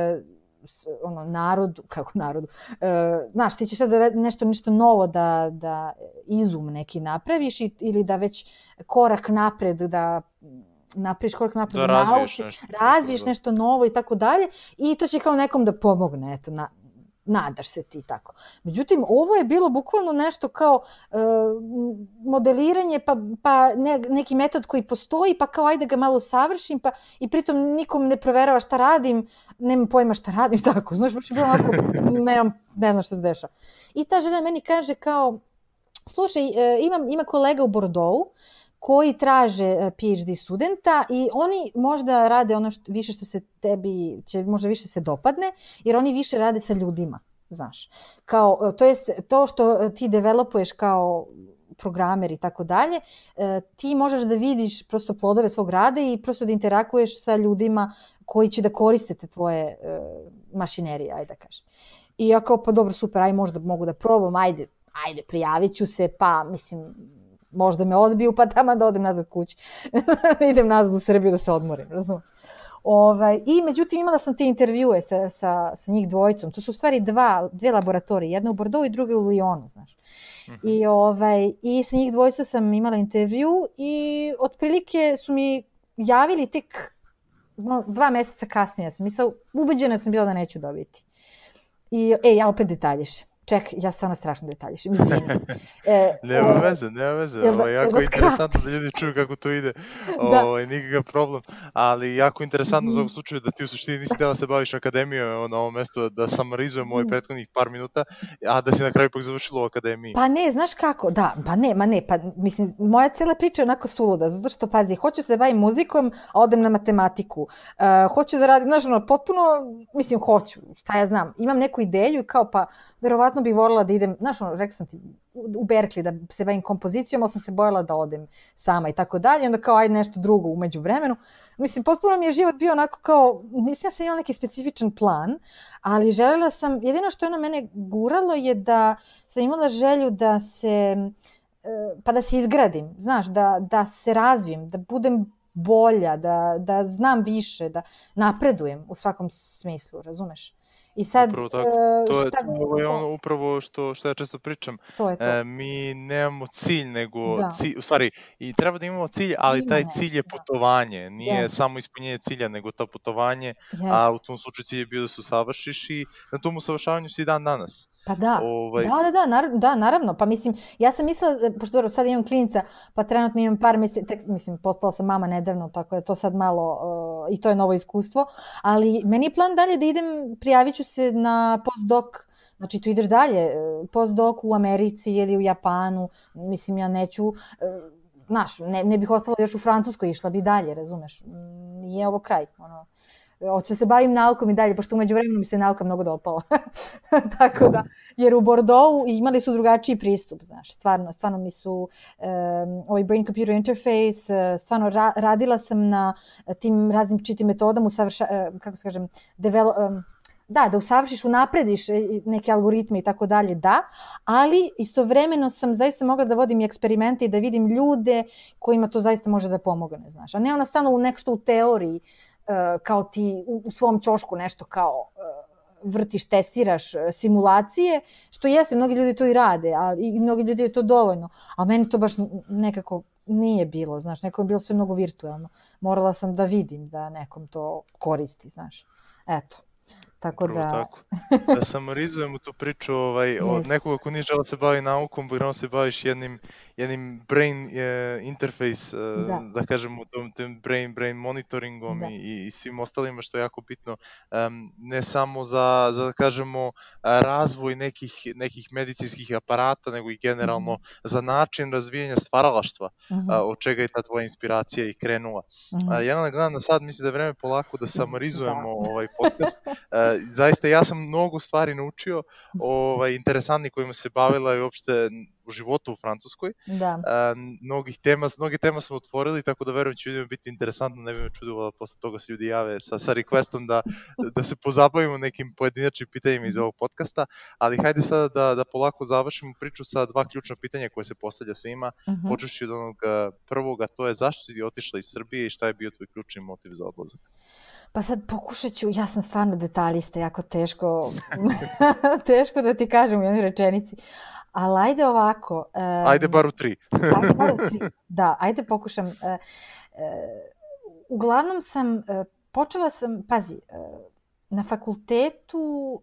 narodu, znaš, ti ćeš sad nešto novo da izum neki napraviš ili da već korak napred, da napraviš korak napred, da razviješ nešto novo i tako dalje i to će kao nekom da pomogne, eto, nadaš se ti tako. Međutim, ovo je bilo bukvalno nešto kao modeliranje, pa neki metod koji postoji, pa kao ajde ga malo savršim, pa i pritom nikom ne proverava šta radim, nemam pojma šta radim, tako. Znaš, baš je bilo onako, ne znam šta se dešava. I ta žena meni kaže kao, slušaj, ima kolega u Bordeauxu koji traže PhD studenta i oni možda rade ono više što se tebi će možda više se dopadne, jer oni više rade sa ljudima, znaš. Kao, to jest to što ti developuješ kao programer i tako dalje, ti možeš da vidiš prosto plodove svog rada i prosto da interakuješ sa ljudima koji će da koriste te tvoje mašinerije, ajde da kažem. I ja kao, pa dobro, super, aj možda mogu da probam, ajde, prijavit ću se, pa mislim, možda me odbiju, pa tamo da odem nazad kući. Idem nazad u Srbiju da se odmorim, razumem. I međutim imala sam te intervjue sa njih dvojicom. To su u stvari dve laboratorije, jedna u Bordeauxu i druga u Lyonu, znaš. I sa njih dvojicom sam imala intervju i otprilike su mi javili tek 2 mjeseca kasnije. Ubeđena sam bila da neću dobiti. I ja opet detaljišem. ček, ja stvarno strašno detaljišem, izvini. Nema veze. Jako je interesantno da ljudi čuju kako to ide, nikakav problem, ali jako interesantno za ovog slučaju da ti u suštini nisi htjela se baviš akademijom na ovom mestu, da samarizujemo ovih prethodnih par minuta, a da si na kraju ipak završila u akademiji. Pa ne, znaš kako, da, mislim, moja cijela priča je onako suluda, zato što, pazi, hoću se bavim muzikom, a odem na matematiku, hoću da radim, znaš, potpuno, mislim, hoću, šta ja znam, imam neku ideju i kao, pa, verovatno bih voljela da idem, znaš, rekla sam ti, u Berkeley da se bavim kompozicijom, ali sam se bojala da odem sama i tako dalje, onda kao, ajde nešto drugo u međuvremenu. Mislim, potpuno mi je život bio onako kao, nisam ja sam imala neki specifičan plan, ali željela sam, jedino što je ono mene guralo je da sam imala želju da se, pa da se izgradim, znaš, da se razvijem, da budem bolja, da znam više, da napredujem u svakom smislu, razumeš? I sad, upravo tako. To je ono upravo što ja često pričam. To je to. Mi nemamo cilj, nego u stvari i treba da imamo cilj, ali taj cilj je putovanje. Nije samo ispunjenje cilja, nego to putovanje, a u tom slučaju cilj je bio da se usavršiš i na tom usavršavanju si dan danas. Pa da, da, naravno. Pa mislim, ja sam mislila, pošto dobro, sad imam klinica, pa trenutno imam par mjeseci, mislim, postala sam mama nedavno, tako da to sad malo, i to je novo iskustvo, ali meni je plan dalje da idem, prijavit ću se na postdoc, znači tu ideš dalje, postdoc u Americi ili u Japanu, mislim, ja neću, znaš, ne bih ostala još u Francuskoj, išla bi dalje, razumeš, nije ovo kraj, ono. Hoću se bavim naukom i dalje, pošto umeđu vremenu mi se nauka mnogo dopala. Tako da, jer u Bordeauxu imali su drugačiji pristup, znaš, stvarno mi su ovaj brain computer interface, stvarno radila sam na tim različitim metodama, kako se kažem, da usavršiš, unaprediš neke algoritme i tako dalje, da, ali istovremeno sam zaista mogla da vodim eksperimente i da vidim ljude kojima to zaista može da pomogne, znaš, a ne ono stalno nešto u teoriji, kao ti u svom ćošku nešto kao vrtiš, testiraš simulacije, što jeste, mnogi ljudi to i rade, ali i mnogi ljudi je to dovoljno, a meni to baš nekako nije bilo, znaš, neko je bilo sve mnogo virtualno. Morala sam da vidim da nekom to koristi, znaš, eto. Tako da samarizujemo tu priču od nekoga ko nije žela se bavi naukom, bogrom se baviš jednim brain interface, da kažemo, tim brain monitoringom i svim ostalima, što je jako bitno, ne samo za da kažemo, razvoj nekih medicinskih aparata, nego i generalno za način razvijanja stvaralaštva, od čega je ta tvoja inspiracija i krenula. Jelena, gledam na sad, mislim da je vreme polako da samarizujemo ovaj podcast. Zaista, ja sam mnogo stvari naučio, interesantni kojima se bavila i uopšte u životu u Francuskoj. Mnoge tema smo otvorili, tako da verujem će ljudima biti interesantno, ne bi me čudilo da posle toga se ljudi jave sa requestom da se pozabavimo nekim pojedinačnim pitanjima iz ovog podcasta, ali hajde sada da polako završimo priču sa dva ključna pitanja koje se postavlja svima, počevši od onog prvog, a to je zašto si otišla iz Srbije i šta je bio tvoj ključni motiv za odlazak? Pa sad pokušat ću, ja sam stvarno detaljista, jako teško da ti kažem u jednoj rečenici, ali ajde ovako. Ajde bar u 3. Ajde bar u 3, da, ajde pokušam. Uglavnom počela sam, pazi, na fakultetu,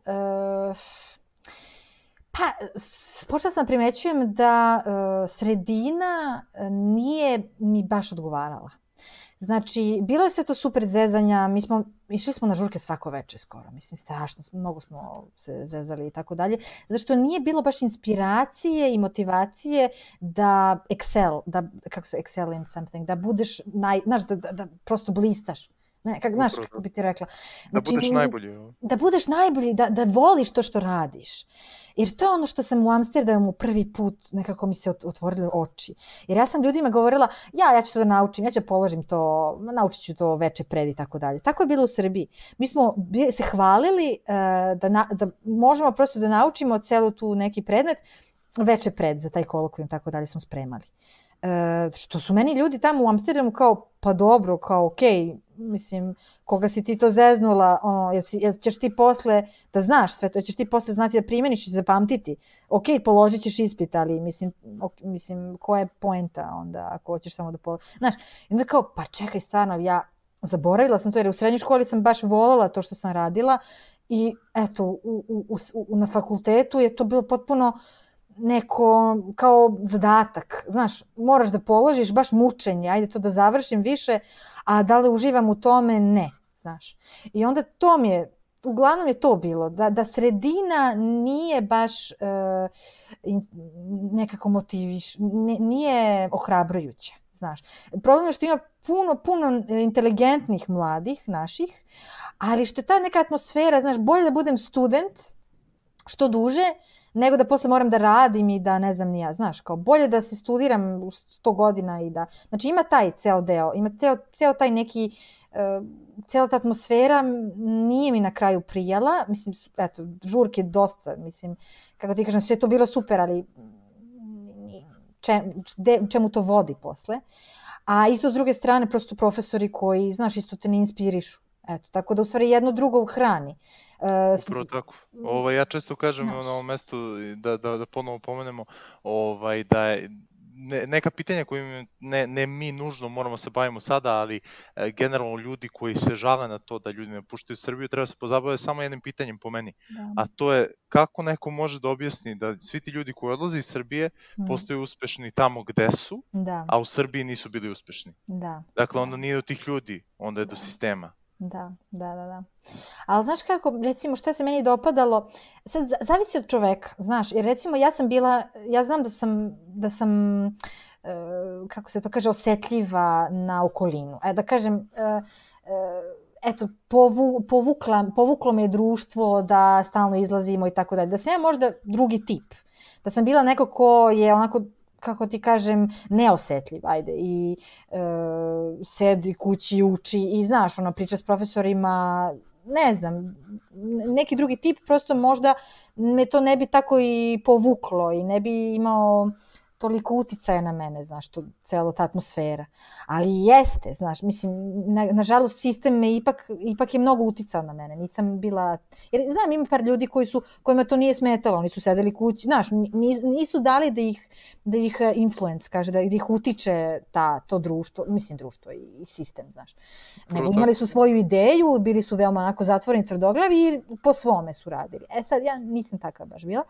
počela sam primećujem da sredina nije mi baš odgovarala. Znači, bilo je sve to super zezanja, išli smo na žurke svako večer skoro, mislim, strašno, mnogo smo se zezali i tako dalje, zato što nije bilo baš inspiracije i motivacije da excel in something, da budeš, znaš, da prosto blistaš. Znaš, kako bi ti rekla. Da budeš najbolji. Da budeš najbolji, da voliš to što radiš. Jer to je ono što sam u Amsterdamu prvi put nekako mi se otvorile oči. Jer ja sam ljudima govorila, ja ću to da naučim, ja ću položim to, naučit ću to veče pred i tako dalje. Tako je bilo u Srbiji. Mi smo se hvalili da možemo prosto da naučimo celu tu neki predmet veče pred za taj kolokvijum, tako dalje smo spremali. Što su meni ljudi tamo u Amsterdamu kao, pa dobro, kao okej, mislim, koga si ti to zeznula, jel ćeš ti posle da znaš sve to, ćeš ti posle znati da primeniš i zapamtiti. Okej, položit ćeš ispit, ali mislim, koja je poenta onda ako hoćeš samo da položiš. Znaš, i onda kao, pa čekaj, stvarno, ja zaboravila sam to jer u srednjoj školi sam baš voljela to što sam radila I eto, na fakultetu je to bilo potpuno neko kao zadatak. Znaš, moraš da položiš baš mučenje, ajde to da završim više, a da li uživam u tome? Ne, znaš. I onda to mi je, uglavnom je to bilo, da sredina nije baš nekako nije ohrabrujuća, znaš. Problem je što ima puno inteligentnih mladih naših, ali što je ta neka atmosfera, znaš, bolje da budem student što duže, nego da posle moram da radim i da ne znam ni ja, znaš, kao bolje da se studiram 100 godina i da, znači ima taj ceo deo, ima ceo taj neki, cijela ta atmosfera nije mi na kraju prijala, mislim, eto, žurke dosta, mislim, kako ti kažem, sve to bilo super, ali čemu to vodi posle, a isto s druge strane prosto profesori koji, znaš, isto te ne inspirišu, eto, tako da u stvari jedno drugo hrani. Upravo tako. Ja često kažem na ovom mestu da ponovo pomenemo da je neka pitanja koje ne mi nužno moramo se bavimo sada, ali generalno ljudi koji se žale na to da ljudi ne puštaju Srbiju, treba se pozabaviti samo jednim pitanjem po meni. A to je kako neko može da objasni da svi ti ljudi koji odlaze iz Srbije postaju uspešni tamo gde su, a u Srbiji nisu bili uspešni. Dakle, onda nije do tih ljudi, onda je do sistema. Da. Ali znaš kako, recimo, šta se meni dopadalo, sad zavisi od čoveka, znaš, jer recimo ja znam da sam, kako se to kaže, osetljiva na okolinu. Da kažem, eto, povuklo me je društvo da stalno izlazimo i tako dalje. Da sam ja možda drugi tip. Da sam bila neko ko je onako, kako ti kažem, neosetljiv, ajde, i sedi kući, uči i znaš, priča s profesorima, ne znam, neki drugi tip, prosto možda me to ne bi tako i povuklo i ne bi imao toliko uticaja na mene, znaš, cela ta atmosfera. Ali jeste, znaš, mislim, nažalost, sistem me ipak je mnogo uticao na mene. Nisam bila, jer znam, ima par ljudi kojima to nije smetalo, oni su sedeli kući, znaš, nisu dali da ih influence, kaže, da ih utiče to društvo, mislim društvo i sistem, znaš. Nego imali su svoju ideju, bili su veoma onako zatvoreni, tvrdoglavi i po svome su radili. Sad, ja nisam takva baš bila.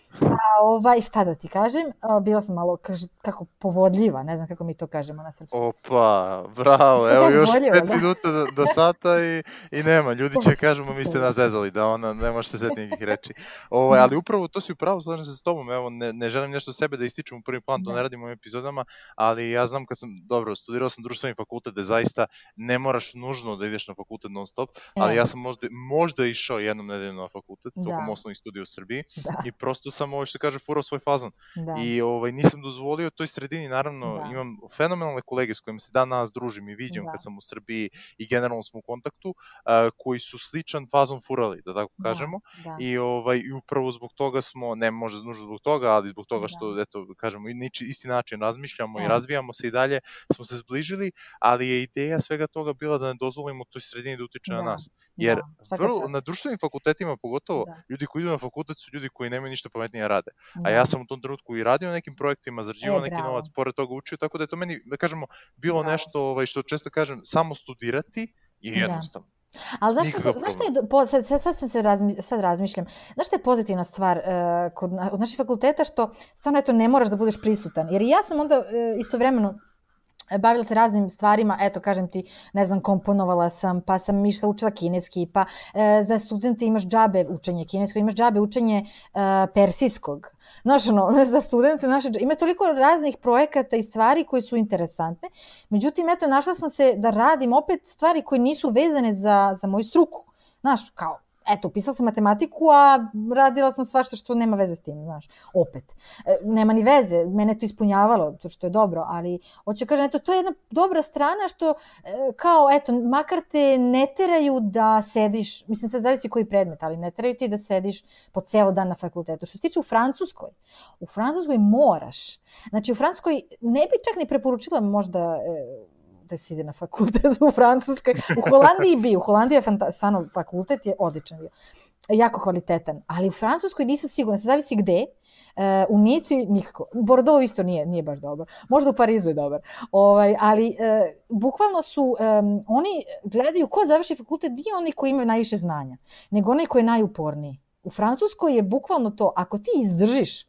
Šta da ti kažem, bila sam malo, kako povodljiva, ne znam kako mi to kažemo na srpskom. Opa, bravo, evo još 5 minuta do sata i nema, ljudi će kažemo mi ste nas zezali, da ona ne može se setiti nekih reči. Ali upravo to si upravo, slažem se s tobom, evo ne želim nešto sebe da ističem u prvi plan, to ne radimo u epizodama, ali ja znam kad sam, studirao sam društveni fakultet, da zaista ne moraš nužno da ideš na fakultet non stop, ali ja sam možda išao jednom nedeljom na fakultet, tokom osnovnih studija u Srbiji i prosto sam što kaže furao svoj fazon i nisam dozvolio toj sredini, naravno imam fenomenalne kolege s kojima se dan danas družim i viđam kad sam u Srbiji i generalno smo u kontaktu, koji su sličan fazon furali, da tako kažemo, i upravo zbog toga smo, ne možda nužno zbog toga, ali zbog toga što, eto, kažemo, isti način razmišljamo i razvijamo se i dalje, smo se zbližili, ali je ideja svega toga bila da ne dozvolimo toj sredini da utiče na nas, jer na društvenim fakultetima pogotovo, ljudi koji idu na fakultet su ljudi koji nemaju ništa pametnije rade. A ja sam u tom trenutku i radio na nekim projektima, zarađivao neki novac, pored toga učio, tako da je to meni, da kažemo, bilo nešto što često kažem, samo studirati je jednostavno. Ali znaš što je, sad razmišljam, znaš što je pozitivna stvar od naših fakulteta, što stvarno eto ne moraš da budeš prisutan, jer ja sam onda istovremeno bavila se raznim stvarima, eto, kažem ti, ne znam, komponovala sam, pa sam išla učila kineski, pa za studente imaš džabe učenje kineskog, imaš džabe učenje persijskog. Znaš, za studente ima toliko raznih projekata i stvari koji su interesantne, međutim, eto, našla sam se da radim opet stvari koje nisu vezane za moju struku. Znaš, kao, eto, upisala sam matematiku, a radila sam svašta što nema veze s tim, znaš, opet. Nema ni veze, mene to ispunjavalo, to što je dobro, ali hoću kažem, eto, to je jedna dobra strana što, kao, eto, makar te ne teraju da sediš, mislim, sad zavisi koji predmet, ali ne teraju ti da sediš po ceo dan na fakultetu. Što se tiče u Francuskoj moraš. Znači, u Francuskoj ne bi čak ni preporučila možda da se ide na fakultet u Francuskoj. U Holandiji je stvarno fakultet je odličan bio. jako kvalitetan, ali u Francuskoj nisam sigurna, se zavisi gde. U Nici nikako. Bordeaux isto nije baš dobar. Možda u Parizu je dobar. Ali bukvalno su, oni gledaju ko završi fakultet, nije oni koji imaju najviše znanja, nego oni koji je najuporniji. U Francuskoj je bukvalno to, ako ti izdržiš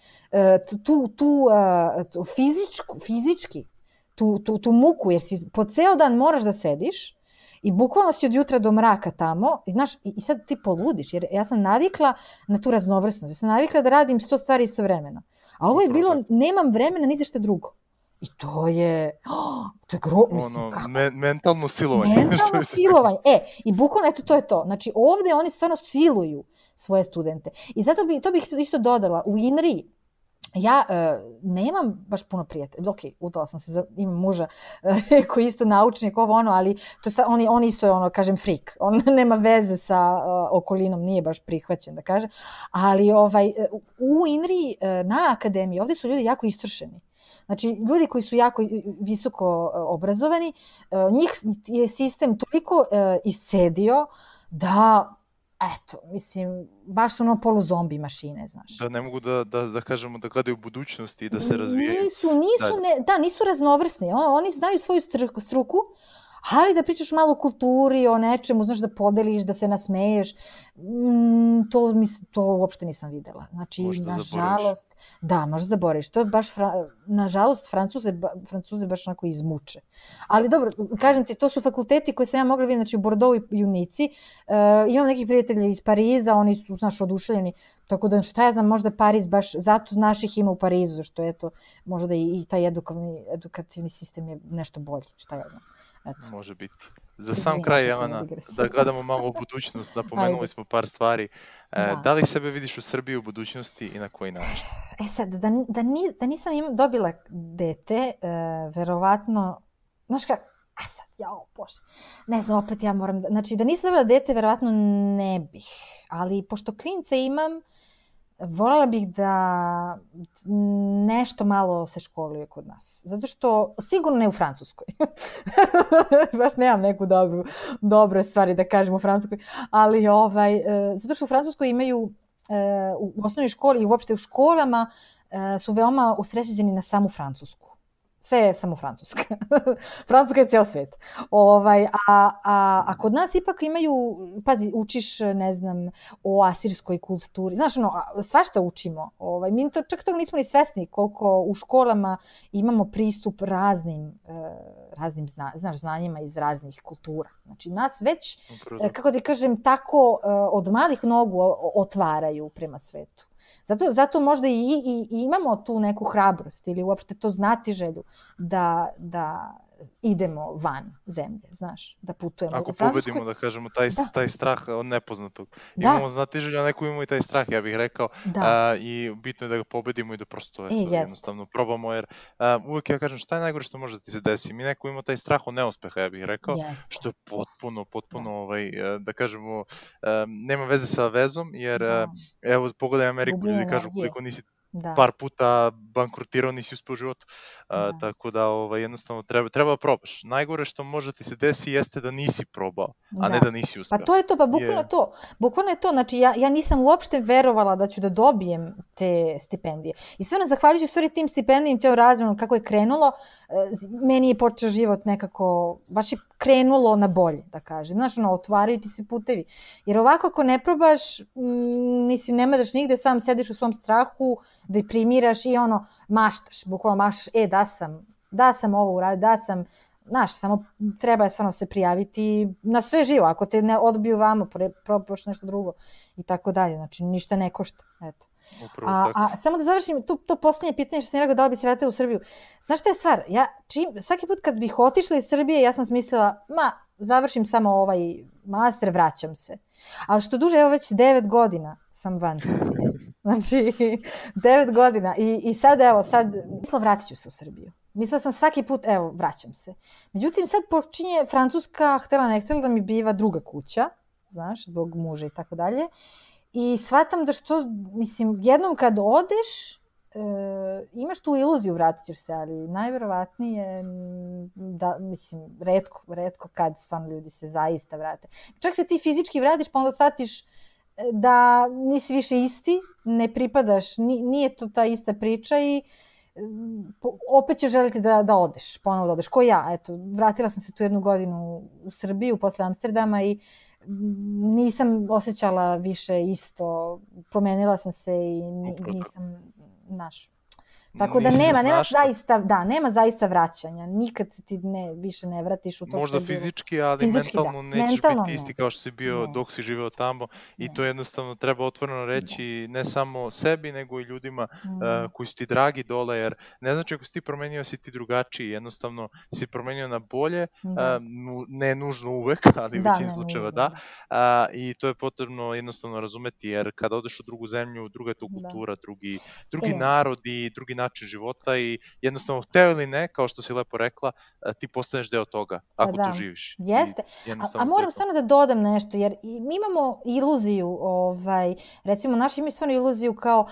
fizički tu muku, jer si po ceo dan moraš da sediš i bukvalno si od jutra do mraka tamo, i sad ti poludiš, jer ja sam navikla na tu raznovrsnost, ja sam navikla da radim 100 stvari istovremeno. A ovo je bilo, nemam vremena ni za što drugo. I to je mislim, kako? Mentalno silovanje. Mentalno silovanje. I bukvalno, eto, to je to. Znači, ovde oni stvarno siluju svoje studente. I zato to bih isto dodala. U INRI ja nemam baš puno prijatelja. Ok, udala sam se, imam muža koji je isto naučnik, ali on isto je, kažem, frik. On nema veze sa okolinom, nije baš prihvaćen, da kaže. Ali u INRI, na akademiji, ovde su ljudi jako istrošeni. Znači, ljudi koji su jako visoko obrazovani, njih je sistem toliko iscedio da, eto, mislim, baš su poluzombi mašine, znaš. Da ne mogu da kažemo da gledaju budućnosti i da se razvijaju. Nisu raznovrsni. Oni znaju svoju struku, ali da pričaš malo o kulturi, o nečemu, znaš, da podeliš, da se nasmeješ, to uopšte nisam videla. Znači, nažalost, da, možda zaboriš. To je baš, nažalost, Francuze baš onako izmuče. Ali dobro, kažem ti, to su fakulteti koje sam ja mogla vidjeti, znači u Bordeaux i u Nici. Imam nekih prijatelja iz Pariza, oni su, znaš, oduševljeni. Tako da, šta ja znam, možda Pariz baš, zato naših ima u Parizu, što je to, možda i taj edukativni sistem je nešto bolji, šta ja znam. Eto. Može biti. Za sam kraj, Jelena, da gledamo malo u budućnost, napomenuli smo par stvari. Da li sebe vidiš u Srbiji u budućnosti i na koji način? Sad, da nisam dobila dete, verovatno, znaš kako, bože, ne znam, opet ja moram, znači da nisam dobila dete, verovatno ne bih, ali pošto klince imam, voljela bih da nešto malo se školuje kod nas. Zato što, sigurno ne u Francuskoj. Baš nemam neku dobre stvari da kažem u Francuskoj. Ali, zato što u Francuskoj imaju, u osnovnoj školi i uopšte u školama, su veoma usrećeni na samu Francusku. Sve je samo Francuska. Francuska je ceo svet. A kod nas ipak imaju, pazi, učiš, ne znam, o asirskoj kulturi. Znaš, svašta učimo. Mi čak toga nismo ni svesni koliko u školama imamo pristup raznim znanjima iz raznih kultura. Znači, nas već, kako ti kažem, tako od malih nogu otvaraju prema svetu. Zato možda i imamo tu neku hrabrost ili uopšte to znatiželju da idemo van zemlje, znaš, da putujemo. Ako pobedimo, da kažemo, taj strah od nepoznatog. Imamo znatiželju, a neko imamo i taj strah, ja bih rekao. I bitno je da ga pobedimo i da prosto jednostavno probamo, jer uvek ja kažem šta je najgore što može da ti se desi. Mi neko imamo taj strah od neuspeha, ja bih rekao, što je potpuno, da kažemo, nema veze sa vezom, jer evo, pogledaj Ameriku, ljudi kažu koliko nisi par puta bankrotirao, nisi uspeo u životu. Tako da jednostavno treba da probaš. Najgore što može ti se desi jeste da nisi probao, a ne da nisi uspeo. Pa to je to, bukvalno to. Bukvalno je to, znači ja nisam uopšte verovala da ću da dobijem te stipendije. I stvarno, zahvaljujući stvari tim stipendijim, te razmjenom kako je krenulo, meni je počeo život nekako, baš je krenulo na bolje, da kažem. Znaš, otvaraju ti se putevi. Jer ovako ako ne probaš, mislim, ne madaš nigde, sam sediš u svom strahu, deprimiraš i maštaš, bukvalno maštaš, da sam ovo uradio, znaš, samo treba stvarno se prijaviti na sve živo, ako te ne odbiju vamo, probaš nešto drugo i tako dalje, znači ništa ne košta, eto. A samo da završim to poslednje pitanje što sam rekao da li bi se vratila u Srbiju. Znaš šta je stvar? Svaki put kad bih otišla iz Srbije, ja sam smislila, završim samo ovaj master, vraćam se. Ali što duže, evo već 9 godina sam van Srbije. Znači, 9 godina. I sad, mislila vratit ću se u Srbiju. Mislila sam svaki put, vraćam se. Međutim, sad počinje Francuska, htela ne htela, da mi biva druga kuća, znaš, zbog muža i tako dalje. I shvatam da mislim, jednom kad odeš, imaš tu iluziju, vratit ćeš se, ali najverovatnije da, mislim, retko kad stvarno ljudi se zaista vrate. Čak se ti fizički vratiš, pa onda shvatiš da nisi više isti, ne pripadaš, nije to ta ista priča i opet će želiti da odeš, ponovo da odeš. Ko ja, eto, vratila sam se tu 1 godinu u Srbiju posle Amsterdama i nisam osjećala više isto, promenila sam se i nisam, tako da nema zaista vraćanja. Nikad se ti više ne vratiš u to. Možda fizički, ali mentalno nećeš biti isti kao što si bio dok si živeo tamo i to jednostavno treba otvoreno reći ne samo sebi nego i ljudima koji su ti dragi dole, jer ne znači ako si ti promenio si ti drugačiji, jednostavno si promenio na bolje, ne nužno uvek, ali u većini slučajeva da, i to je potrebno jednostavno razumeti, jer kada odeš u drugu zemlju, druga je to kultura, drugi narodi, drugi način života i jednostavno hteo ili ne, kao što si lepo rekla, ti postaneš deo toga ako tu živiš. Jeste, a moram samo da dodam nešto, jer mi imamo iluziju, recimo naši imaju stvarno iluziju kao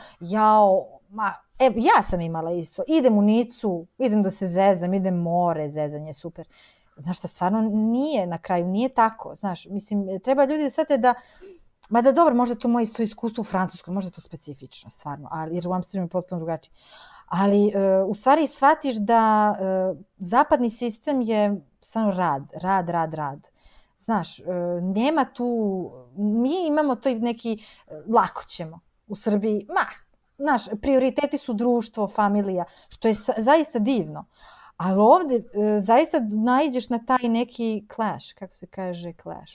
ja sam imala isto, idem u Nicu, idem da se zezam, idem more, zezanje je super. Znaš šta, stvarno nije na kraju, nije tako, znaš, mislim, treba ljudi da shvate da mada dobro, možda to moje isto iskustvo u Francuskoj, možda je to specifično, stvarno, jer u Amsterdamu je potpuno drugačije. Ali u stvari shvatiš da zapadni sistem je stvarno rad. Znaš, nema tu, mi imamo to neki, lako ćemo u Srbiji, znaš, prioriteti su društvo, familija, što je zaista divno. Ali ovde zaista naiđeš na taj neki clash, kako se kaže clash,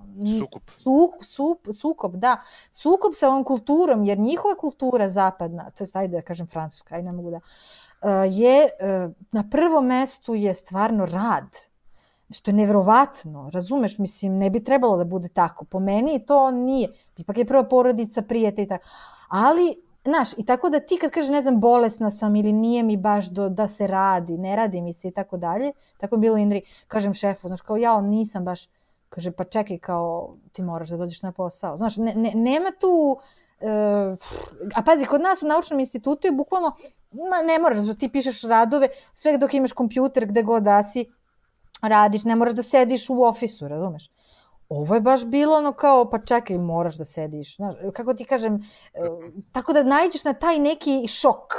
sukob, da. Sukob sa ovom kulturom, jer njihova kultura zapadna, to je ajde da kažem francuska, ajde ne mogu da, je na prvom mestu je stvarno rad. Što je neverovatno, razumeš, mislim, ne bi trebalo da bude tako. Po meni to nije, ipak je prva porodica, prijatelj i tako. Ali, znaš, i tako da ti kad kažeš, ne znam, bolesna sam ili nije mi baš da se radi, ne radi mi se i tako dalje, tako je bilo Indri, kažem šefu, znaš, kao ja, nisam baš, kaže, pa čekaj, kao ti moraš da dođeš na posao. Znaš, nema tu, a pazi, kod nas u naučnom institutu je bukvalno, ne moraš, znači ti pišeš radove, sve dok imaš kompjuter, gde god da si, radiš, ne moraš da sediš u ofisu, razumeš? Ovo je baš bilo ono kao, pa čekaj, moraš da sediš. Znaš, kako ti kažem, tako da naiđeš na taj neki šok.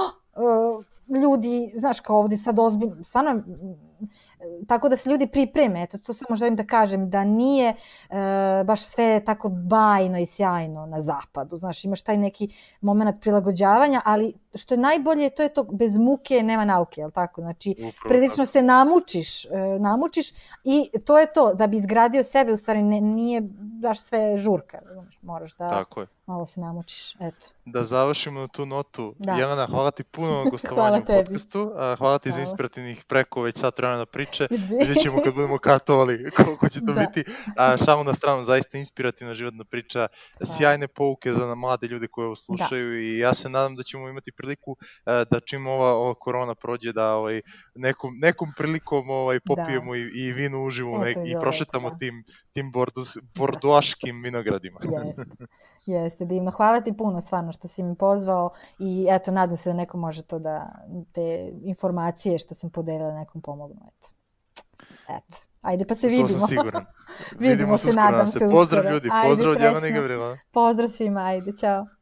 Ljudi, znaš, kao ovdje sad ozbiljno, stvarno, tako da se ljudi pripreme, eto, to samo želim da kažem, da nije baš sve tako bajno i sjajno na zapadu, znaš, imaš taj neki moment prilagođavanja, ali što je najbolje, to je to, bez muke nema nauke, jel tako, znači, prilično se namučiš i to je to, da bi izgradio sebe, u stvari nije baš sve žurka, znaš, moraš da malo se namučiš, eto. Da završimo na tu notu. Jelena, hvala ti puno na gostovanju u podcastu, hvala ti za inspirativnih preko već sat vremena priče, vidjet ćemo kad budemo kartovali koliko će to biti, šalu na stranu, zaista inspirativna životna priča, sjajne pouke za mlade ljude koje ovo slušaju i ja se nadam da ćemo imati priliku da čim ova korona prođe da nekom prilikom popijemo i vino uživo i prošetamo tim bordoaškim vinogradima. Jeste, divno. Hvala ti puno stvarno što si mi pozvao i eto, nadam se da neko može to da te informacije što sam podelila nekom pomognu. Eto. Ajde, pa se vidimo. To sam siguran. Vidimo se, nadam se. Pozdrav ljudi, pozdrav Jelena i Gabriela. Pozdrav svima, ajde, čao.